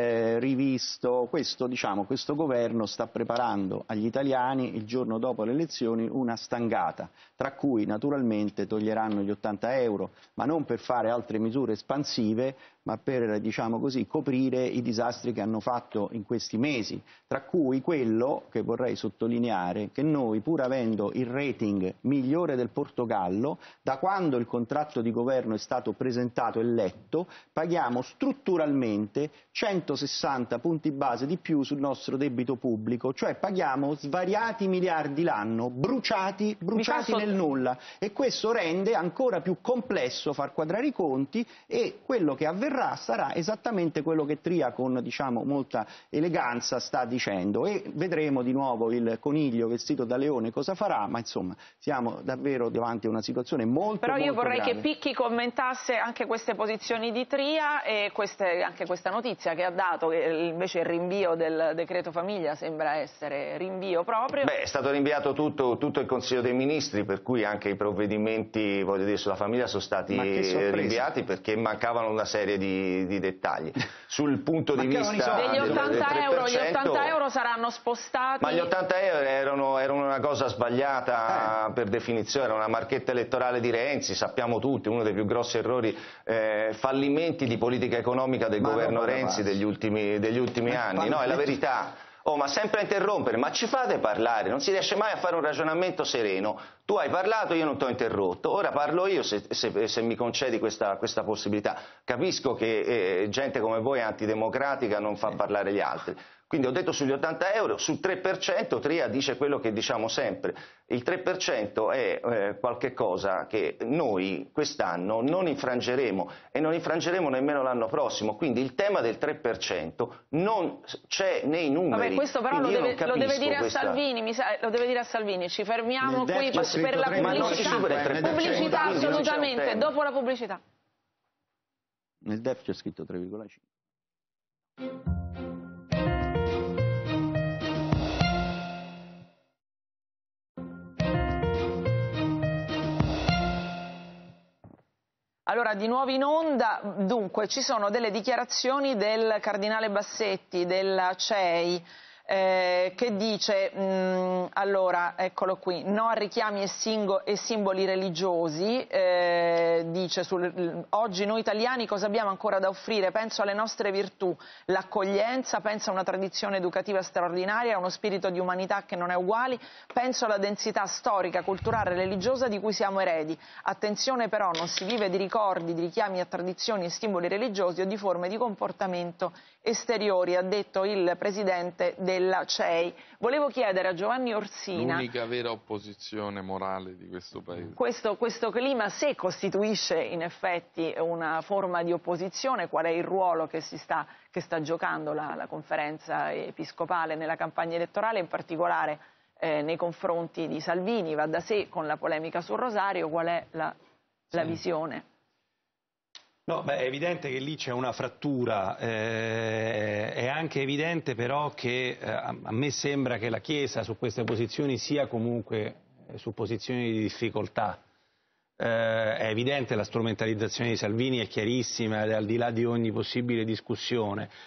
rivisto. Questo, diciamo, questo governo sta preparando agli italiani il giorno dopo le elezioni una stangata, tra cui naturalmente toglieranno gli 80 euro, ma non per fare altre misure espansive, ma per, diciamo così, coprire i disastri che hanno fatto in questi mesi, tra cui quello che vorrei sottolineare, che noi, pur avendo il rating migliore del Portogallo, da quando il contratto di governo è stato presentato e letto, paghiamo strutturalmente 160 punti base di più sul nostro debito pubblico, cioè paghiamo svariati miliardi l'anno, bruciati nel nulla, e questo rende ancora più complesso far quadrare i conti, e quello che avverrà sarà esattamente quello che Tria, con, diciamo, molta eleganza sta dicendo, e vedremo di nuovo il coniglio vestito da leone cosa farà, ma insomma siamo davvero davanti a una situazione molto Però io vorrei grave. che Picchi commentasse anche queste posizioni di Tria e anche questa notizia che ha dato, che invece il rinvio del decreto famiglia sembra essere rinvio proprio. Beh, è stato rinviato tutto il Consiglio dei Ministri, per cui anche i provvedimenti, voglio dire, sulla famiglia sono stati rinviati perché mancavano una serie di dettagli. Sul punto di vista degli 80 del 3%, euro, gli 80 euro saranno spostati. Ma gli 80 euro erano una cosa sbagliata per definizione, era una marchetta elettorale di Renzi, sappiamo tutti, uno dei più grossi errori, fallimenti di politica economica del governo Renzi degli ultimi anni, no, è la verità. Oh, ma sempre a interrompere, ma ci fate parlare, non si riesce mai a fare un ragionamento sereno. Tu hai parlato, io non ti ho interrotto, ora parlo io se mi concedi questa possibilità. Capisco che gente come voi è antidemocratica, non fa parlare gli altri. Quindi ho detto sugli 80 euro, sul 3% Tria dice quello che diciamo sempre. Il 3% è qualche cosa che noi quest'anno non infrangeremo, e non infrangeremo nemmeno l'anno prossimo. Quindi il tema del 3% non c'è nei numeri. Vabbè, questo però lo deve dire a Salvini, lo deve dire a Salvini. Ci fermiamo qui per la pubblicità. Pubblicità assolutamente, dopo la pubblicità. Nel DEF c'è scritto 3,5. Allora, di nuovo in onda, dunque, ci sono delle dichiarazioni del cardinale Bassetti, della CEI, che dice, allora, eccolo qui, no a richiami e simboli religiosi, dice, oggi noi italiani cosa abbiamo ancora da offrire? Penso alle nostre virtù, l'accoglienza, penso a una tradizione educativa straordinaria, a uno spirito di umanità che non è uguale, penso alla densità storica, culturale e religiosa di cui siamo eredi. Attenzione però, non si vive di ricordi, di richiami a tradizioni e simboli religiosi o di forme di comportamento esteriori, ha detto il presidente della CEI. Volevo chiedere a Giovanni Orsina, l'unica vera opposizione morale di questo paese, questo clima, se costituisce in effetti una forma di opposizione, qual è il ruolo che sta giocando la conferenza episcopale nella campagna elettorale, in particolare nei confronti di Salvini? Va da sé, con la polemica sul Rosario, qual è la visione? No, beh, è evidente che lì c'è una frattura, è anche evidente però che a me sembra che la Chiesa su queste posizioni sia comunque su posizioni di difficoltà. È evidente la strumentalizzazione di Salvini, è chiarissima, è al di là di ogni possibile discussione.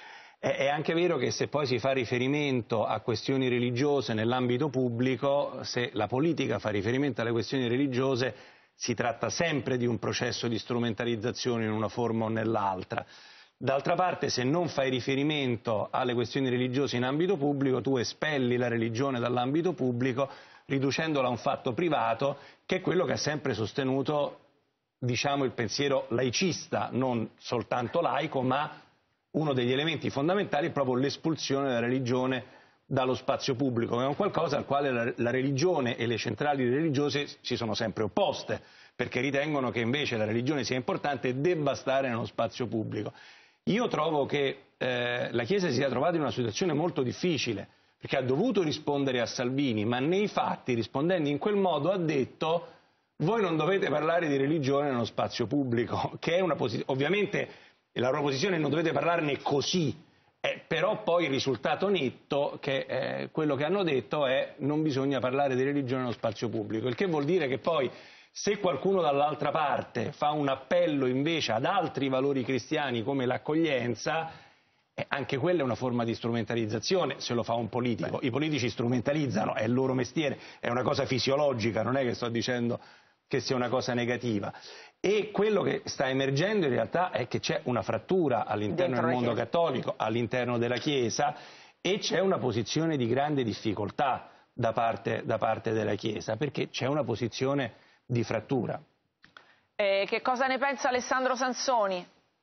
È anche vero che se poi si fa riferimento a questioni religiose nell'ambito pubblico, se la politica fa riferimento alle questioni religiose, si tratta sempre di un processo di strumentalizzazione in una forma o nell'altra. D'altra parte, se non fai riferimento alle questioni religiose in ambito pubblico, tu espelli la religione dall'ambito pubblico, riducendola a un fatto privato, che è quello che ha sempre sostenuto, diciamo, il pensiero laicista, non soltanto laico, ma uno degli elementi fondamentali è proprio l'espulsione della religione dallo spazio pubblico, che è un qualcosa al quale la religione e le centrali religiose si sono sempre opposte, perché ritengono che invece la religione sia importante e debba stare nello spazio pubblico. Io trovo che la Chiesa si sia trovata in una situazione molto difficile, perché ha dovuto rispondere a Salvini, ma nei fatti, rispondendo in quel modo, ha detto: voi non dovete parlare di religione nello spazio pubblico, che è una posizione, ovviamente la loro posizione non dovete parlarne così, però poi il risultato netto, che quello che hanno detto è: non bisogna parlare di religione nello spazio pubblico, il che vuol dire che poi se qualcuno dall'altra parte fa un appello invece ad altri valori cristiani come l'accoglienza, anche quella è una forma di strumentalizzazione se lo fa un politico. I politici strumentalizzano, è il loro mestiere, è una cosa fisiologica, non è che sto dicendo che sia una cosa negativa. E quello che sta emergendo in realtà è che c'è una frattura all'interno del mondo cattolico, all'interno della Chiesa, e c'è una posizione di grande difficoltà da parte della Chiesa, perché c'è una posizione di frattura. Che cosa ne pensa Alessandro Sansoni?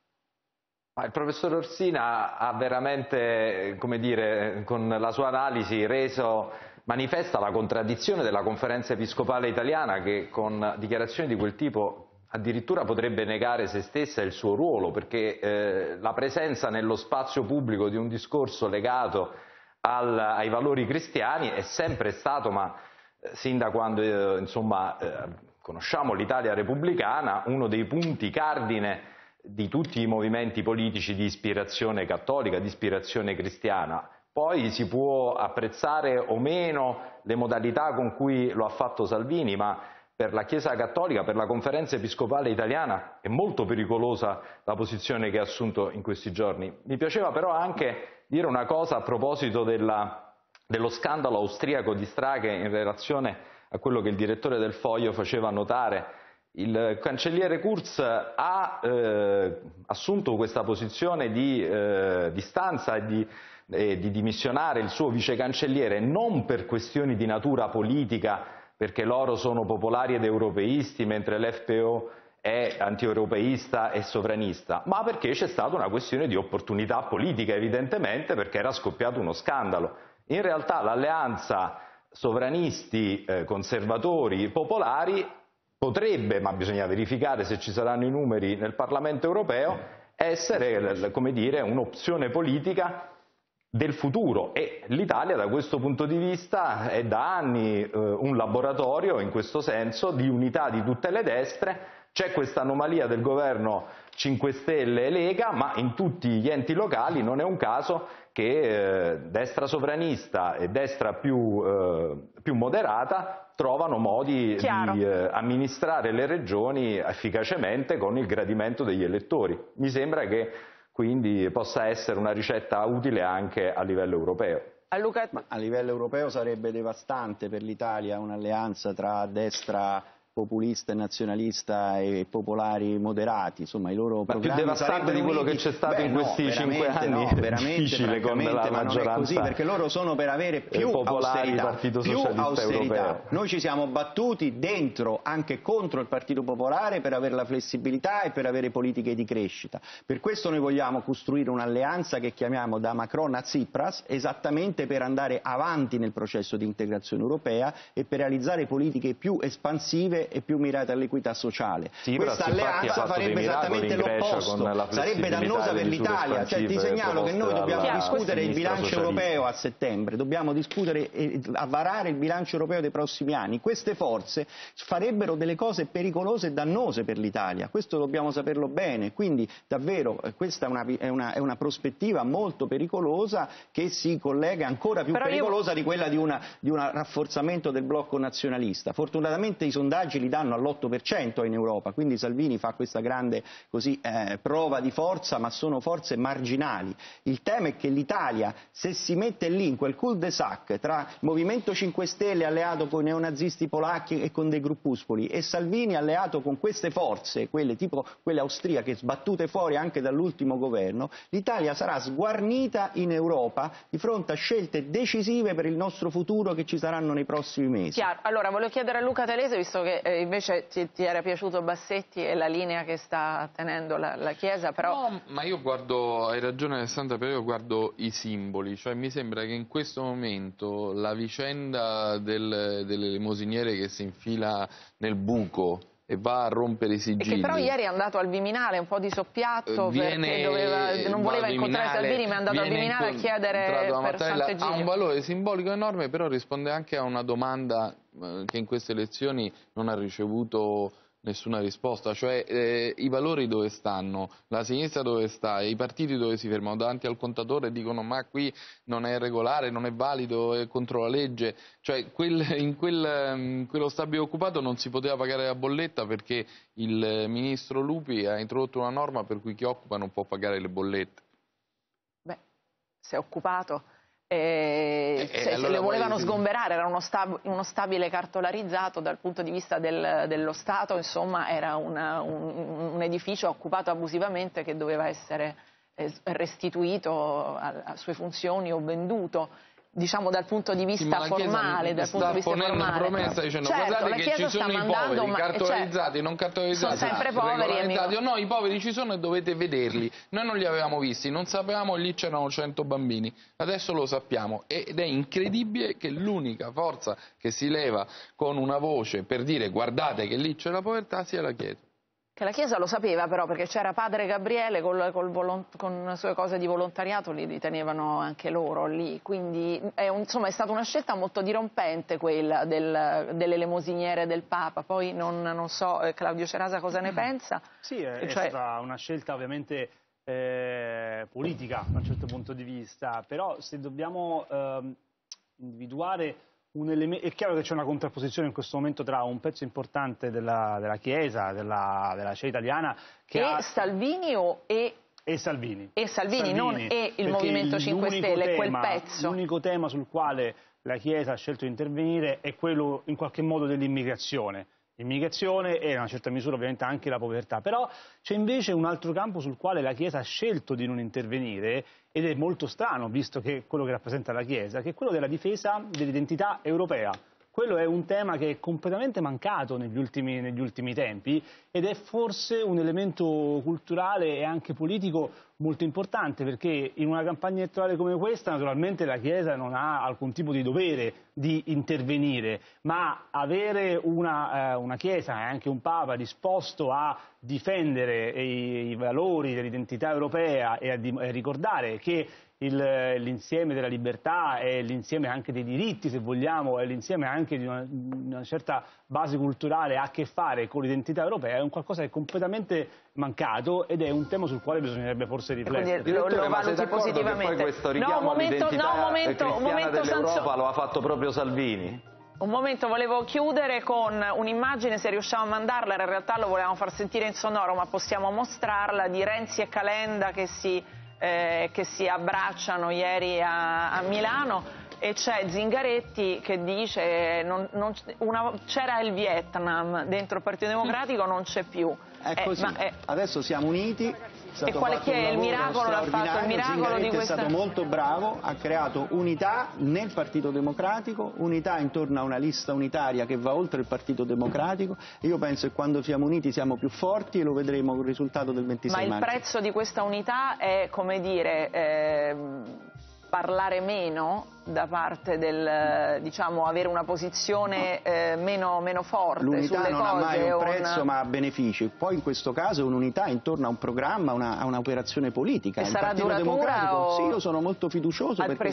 Il professor Orsina ha veramente, come dire, con la sua analisi reso manifesta la contraddizione della Conferenza Episcopale Italiana, che con dichiarazioni di quel tipo addirittura potrebbe negare se stessa e il suo ruolo, perché la presenza nello spazio pubblico di un discorso legato ai valori cristiani è sempre stato, ma sin da quando insomma conosciamo l'Italia repubblicana, uno dei punti cardine di tutti i movimenti politici di ispirazione cattolica, di ispirazione cristiana. Poi si può apprezzare o meno le modalità con cui lo ha fatto Salvini, ma per la Chiesa Cattolica, per la Conferenza Episcopale Italiana è molto pericolosa la posizione che ha assunto in questi giorni. Mi piaceva però anche dire una cosa a proposito dello scandalo austriaco di Strache in relazione a quello che il direttore del Foglio faceva notare. Il cancelliere Kurz ha assunto questa posizione di distanza e di dimissionare il suo vicecancelliere non per questioni di natura politica, perché loro sono popolari ed europeisti, mentre l'FPO è antieuropeista e sovranista, ma perché c'è stata una questione di opportunità politica, evidentemente, perché era scoppiato uno scandalo. In realtà l'alleanza sovranisti, conservatori, popolari potrebbe, ma bisogna verificare se ci saranno i numeri nel Parlamento europeo, essere, come dire, un'opzione politica del futuro, e l'Italia da questo punto di vista è da anni un laboratorio in questo senso di unità di tutte le destre. C'è questa anomalia del governo 5 Stelle e Lega, ma in tutti gli enti locali non è un caso che destra sovranista e destra più moderata trovano modi di amministrare le regioni efficacemente con il gradimento degli elettori. Mi sembra che quindi possa essere una ricetta utile anche a livello europeo. Ma a livello europeo sarebbe devastante per l'Italia un'alleanza tra destra populista e nazionalista e popolari moderati, insomma i loro programmi più devastante di quello che c'è stato in questi 5 anni, è difficile con la maggioranza così, perché loro sono per avere più austerità, europeo. Noi ci siamo battuti dentro anche contro il Partito Popolare per avere la flessibilità e per avere politiche di crescita. Per questo noi vogliamo costruire un'alleanza che chiamiamo da Macron a Tsipras, esattamente per andare avanti nel processo di integrazione europea e per realizzare politiche più espansive e più mirate all'equità sociale. Questa alleanza farebbe esattamente l'opposto, sarebbe dannosa per l'Italia. Cioè, ti segnalo che noi dobbiamo discutere il bilancio europeo a settembre, dobbiamo discutere e varare il bilancio europeo dei prossimi anni. Queste forze farebbero delle cose pericolose e dannose per l'Italia, questo dobbiamo saperlo bene, quindi davvero questa è una prospettiva molto pericolosa, che si collega ancora più pericolosa di quella di un rafforzamento del blocco nazionalista. Fortunatamente i sondaggi sondaggi li danno all'8% in Europa, quindi Salvini fa questa grande prova di forza, ma sono forze marginali. Il tema è che l'Italia, se si mette lì in quel cul-de-sac tra Movimento 5 Stelle alleato con i neonazisti polacchi e con dei gruppuscoli e Salvini alleato con queste forze, quelle tipo quelle austriache sbattute fuori anche dall'ultimo governo, l'Italia sarà sguarnita in Europa di fronte a scelte decisive per il nostro futuro che ci saranno nei prossimi mesi. Chiaro. Allora, volevo chiedere a Luca Telese, visto che invece ti era piaciuto Bassetti e la linea che sta tenendo la Chiesa, però... No, ma io guardo, hai ragione Alessandra, però io guardo i simboli, cioè mi sembra che in questo momento la vicenda delle elemosiniere che si infila nel buco e va a rompere i sigilli. E che però ieri è andato al Viminale un po' di soppiatto perché non voleva incontrare Salvini, ma è andato al Viminale a chiedere per Sant'Egidio. Ha un valore simbolico enorme, però risponde anche a una domanda che in queste elezioni non ha ricevuto nessuna risposta, cioè i valori dove stanno, la sinistra dove sta, i partiti dove si fermano davanti al contatore e dicono ma qui non è regolare, non è valido, è contro la legge, cioè in quello stabile occupato non si poteva pagare la bolletta perché il ministro Lupi ha introdotto una norma per cui chi occupa non può pagare le bollette. Beh, se è occupato... allora le volevano sgomberare, era uno stabile cartolarizzato dal punto di vista dello Stato, insomma era un edificio occupato abusivamente che doveva essere restituito a sue funzioni o venduto, diciamo dal punto di vista formale. Dal punto di vista formale. Una promessa dicendo guardate che ci sono i poveri, cartolarizzati, non cartolarizzati, sono sempre poveri. No, i poveri ci sono e dovete vederli. Noi non li avevamo visti, non sapevamo, lì c'erano 100 bambini, adesso lo sappiamo ed è incredibile che l'unica forza che si leva con una voce per dire guardate che lì c'è la povertà sia la Chiesa. Che la Chiesa lo sapeva però, perché c'era padre Gabriele con le sue cose di volontariato, li tenevano anche loro lì, quindi insomma è stata una scelta molto dirompente quella delle elemosiniere del Papa. Poi non so Claudio Cerasa cosa ne pensa. Sì, è stata una scelta ovviamente politica da un certo punto di vista, però se dobbiamo individuare è chiaro che c'è una contrapposizione in questo momento tra un pezzo importante della Chiesa, della CEI italiana Salvini e Salvini. E Salvini, non il Movimento 5 Stelle, quel pezzo. L'unico tema sul quale la Chiesa ha scelto di intervenire è quello in qualche modo dell'immigrazione. L'immigrazione e in una certa misura ovviamente anche la povertà, però c'è invece un altro campo sul quale la Chiesa ha scelto di non intervenire ed è molto strano visto che quello che rappresenta la Chiesa, che è quello della difesa dell'identità europea. Quello è un tema che è completamente mancato negli ultimi tempi ed è forse un elemento culturale e anche politico molto importante, perché in una campagna elettorale come questa naturalmente la Chiesa non ha alcun tipo di dovere di intervenire, ma avere una Chiesa e anche un Papa disposto a difendere i valori dell'identità europea e a ricordare che l'insieme della libertà è l'insieme anche dei diritti, se vogliamo, è l'insieme anche di una certa base culturale ha a che fare con l'identità europea, è un qualcosa che è completamente mancato ed è un tema sul quale bisognerebbe forse riflettere. Lo valuti positivamente. Che poi questo richiamo all'identità cristiana dell'Europa lo ha fatto proprio Salvini? Un momento, volevo chiudere con un'immagine, se riusciamo a mandarla, in realtà lo volevamo far sentire in sonoro, ma possiamo mostrarla, di Renzi e Calenda che si abbracciano ieri a Milano, e c'è Zingaretti che dice c'era il Vietnam dentro il Partito Democratico, non c'è più. È così. Adesso siamo uniti. E qual è il miracolo? L'ha fatto il miracolo di questa... è stato molto bravo, ha creato unità nel Partito Democratico, unità intorno a una lista unitaria che va oltre il Partito Democratico, e io penso che quando siamo uniti siamo più forti e lo vedremo con il risultato del 26 maggio. Ma il prezzo di questa unità è, come dire, parlare meno da parte del, diciamo, avere una posizione meno forte sulle cose. L'unità non ha mai un prezzo ma ha benefici. Poi in questo caso è un'unità intorno a un programma, a un'operazione politica. E il sarà Partito Democratico, sì, io sono molto fiducioso perché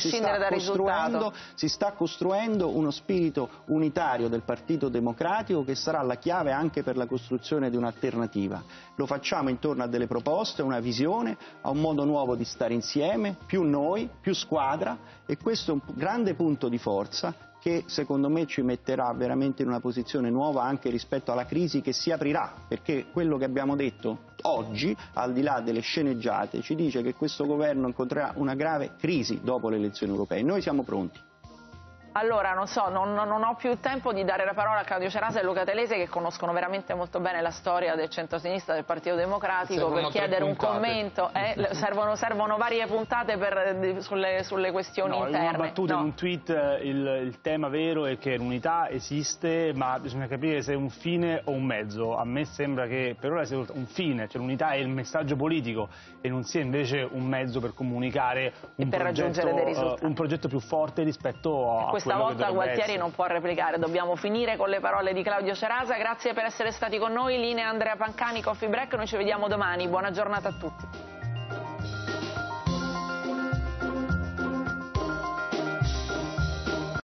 si sta costruendo uno spirito unitario del Partito Democratico che sarà la chiave anche per la costruzione di un'alternativa. Lo facciamo intorno a delle proposte, a una visione, a un modo nuovo di stare insieme, più noi, più squadra, e questo è un grande punto di forza che secondo me ci metterà veramente in una posizione nuova anche rispetto alla crisi che si aprirà, perché quello che abbiamo detto oggi, al di là delle sceneggiate, ci dice che questo governo incontrerà una grave crisi dopo le elezioni europee. Noi siamo pronti. Allora, non so, non ho più tempo di dare la parola a Claudio Cerasa e Luca Telese, che conoscono veramente molto bene la storia del centro-sinistra del Partito Democratico, per chiedere un commento. Servono varie puntate sulle questioni interne. Una battuta in un tweet, il tema vero è che l'unità esiste, ma bisogna capire se è un fine o un mezzo. A me sembra che per ora sia un fine, cioè l'unità è il messaggio politico e non sia invece un mezzo per comunicare un progetto più forte rispetto a questa volta Gualtieri non può replicare, dobbiamo finire con le parole di Claudio Cerasa. Grazie per essere stati con noi, linea Andrea Pancani, Coffee Break, noi ci vediamo domani, buona giornata a tutti.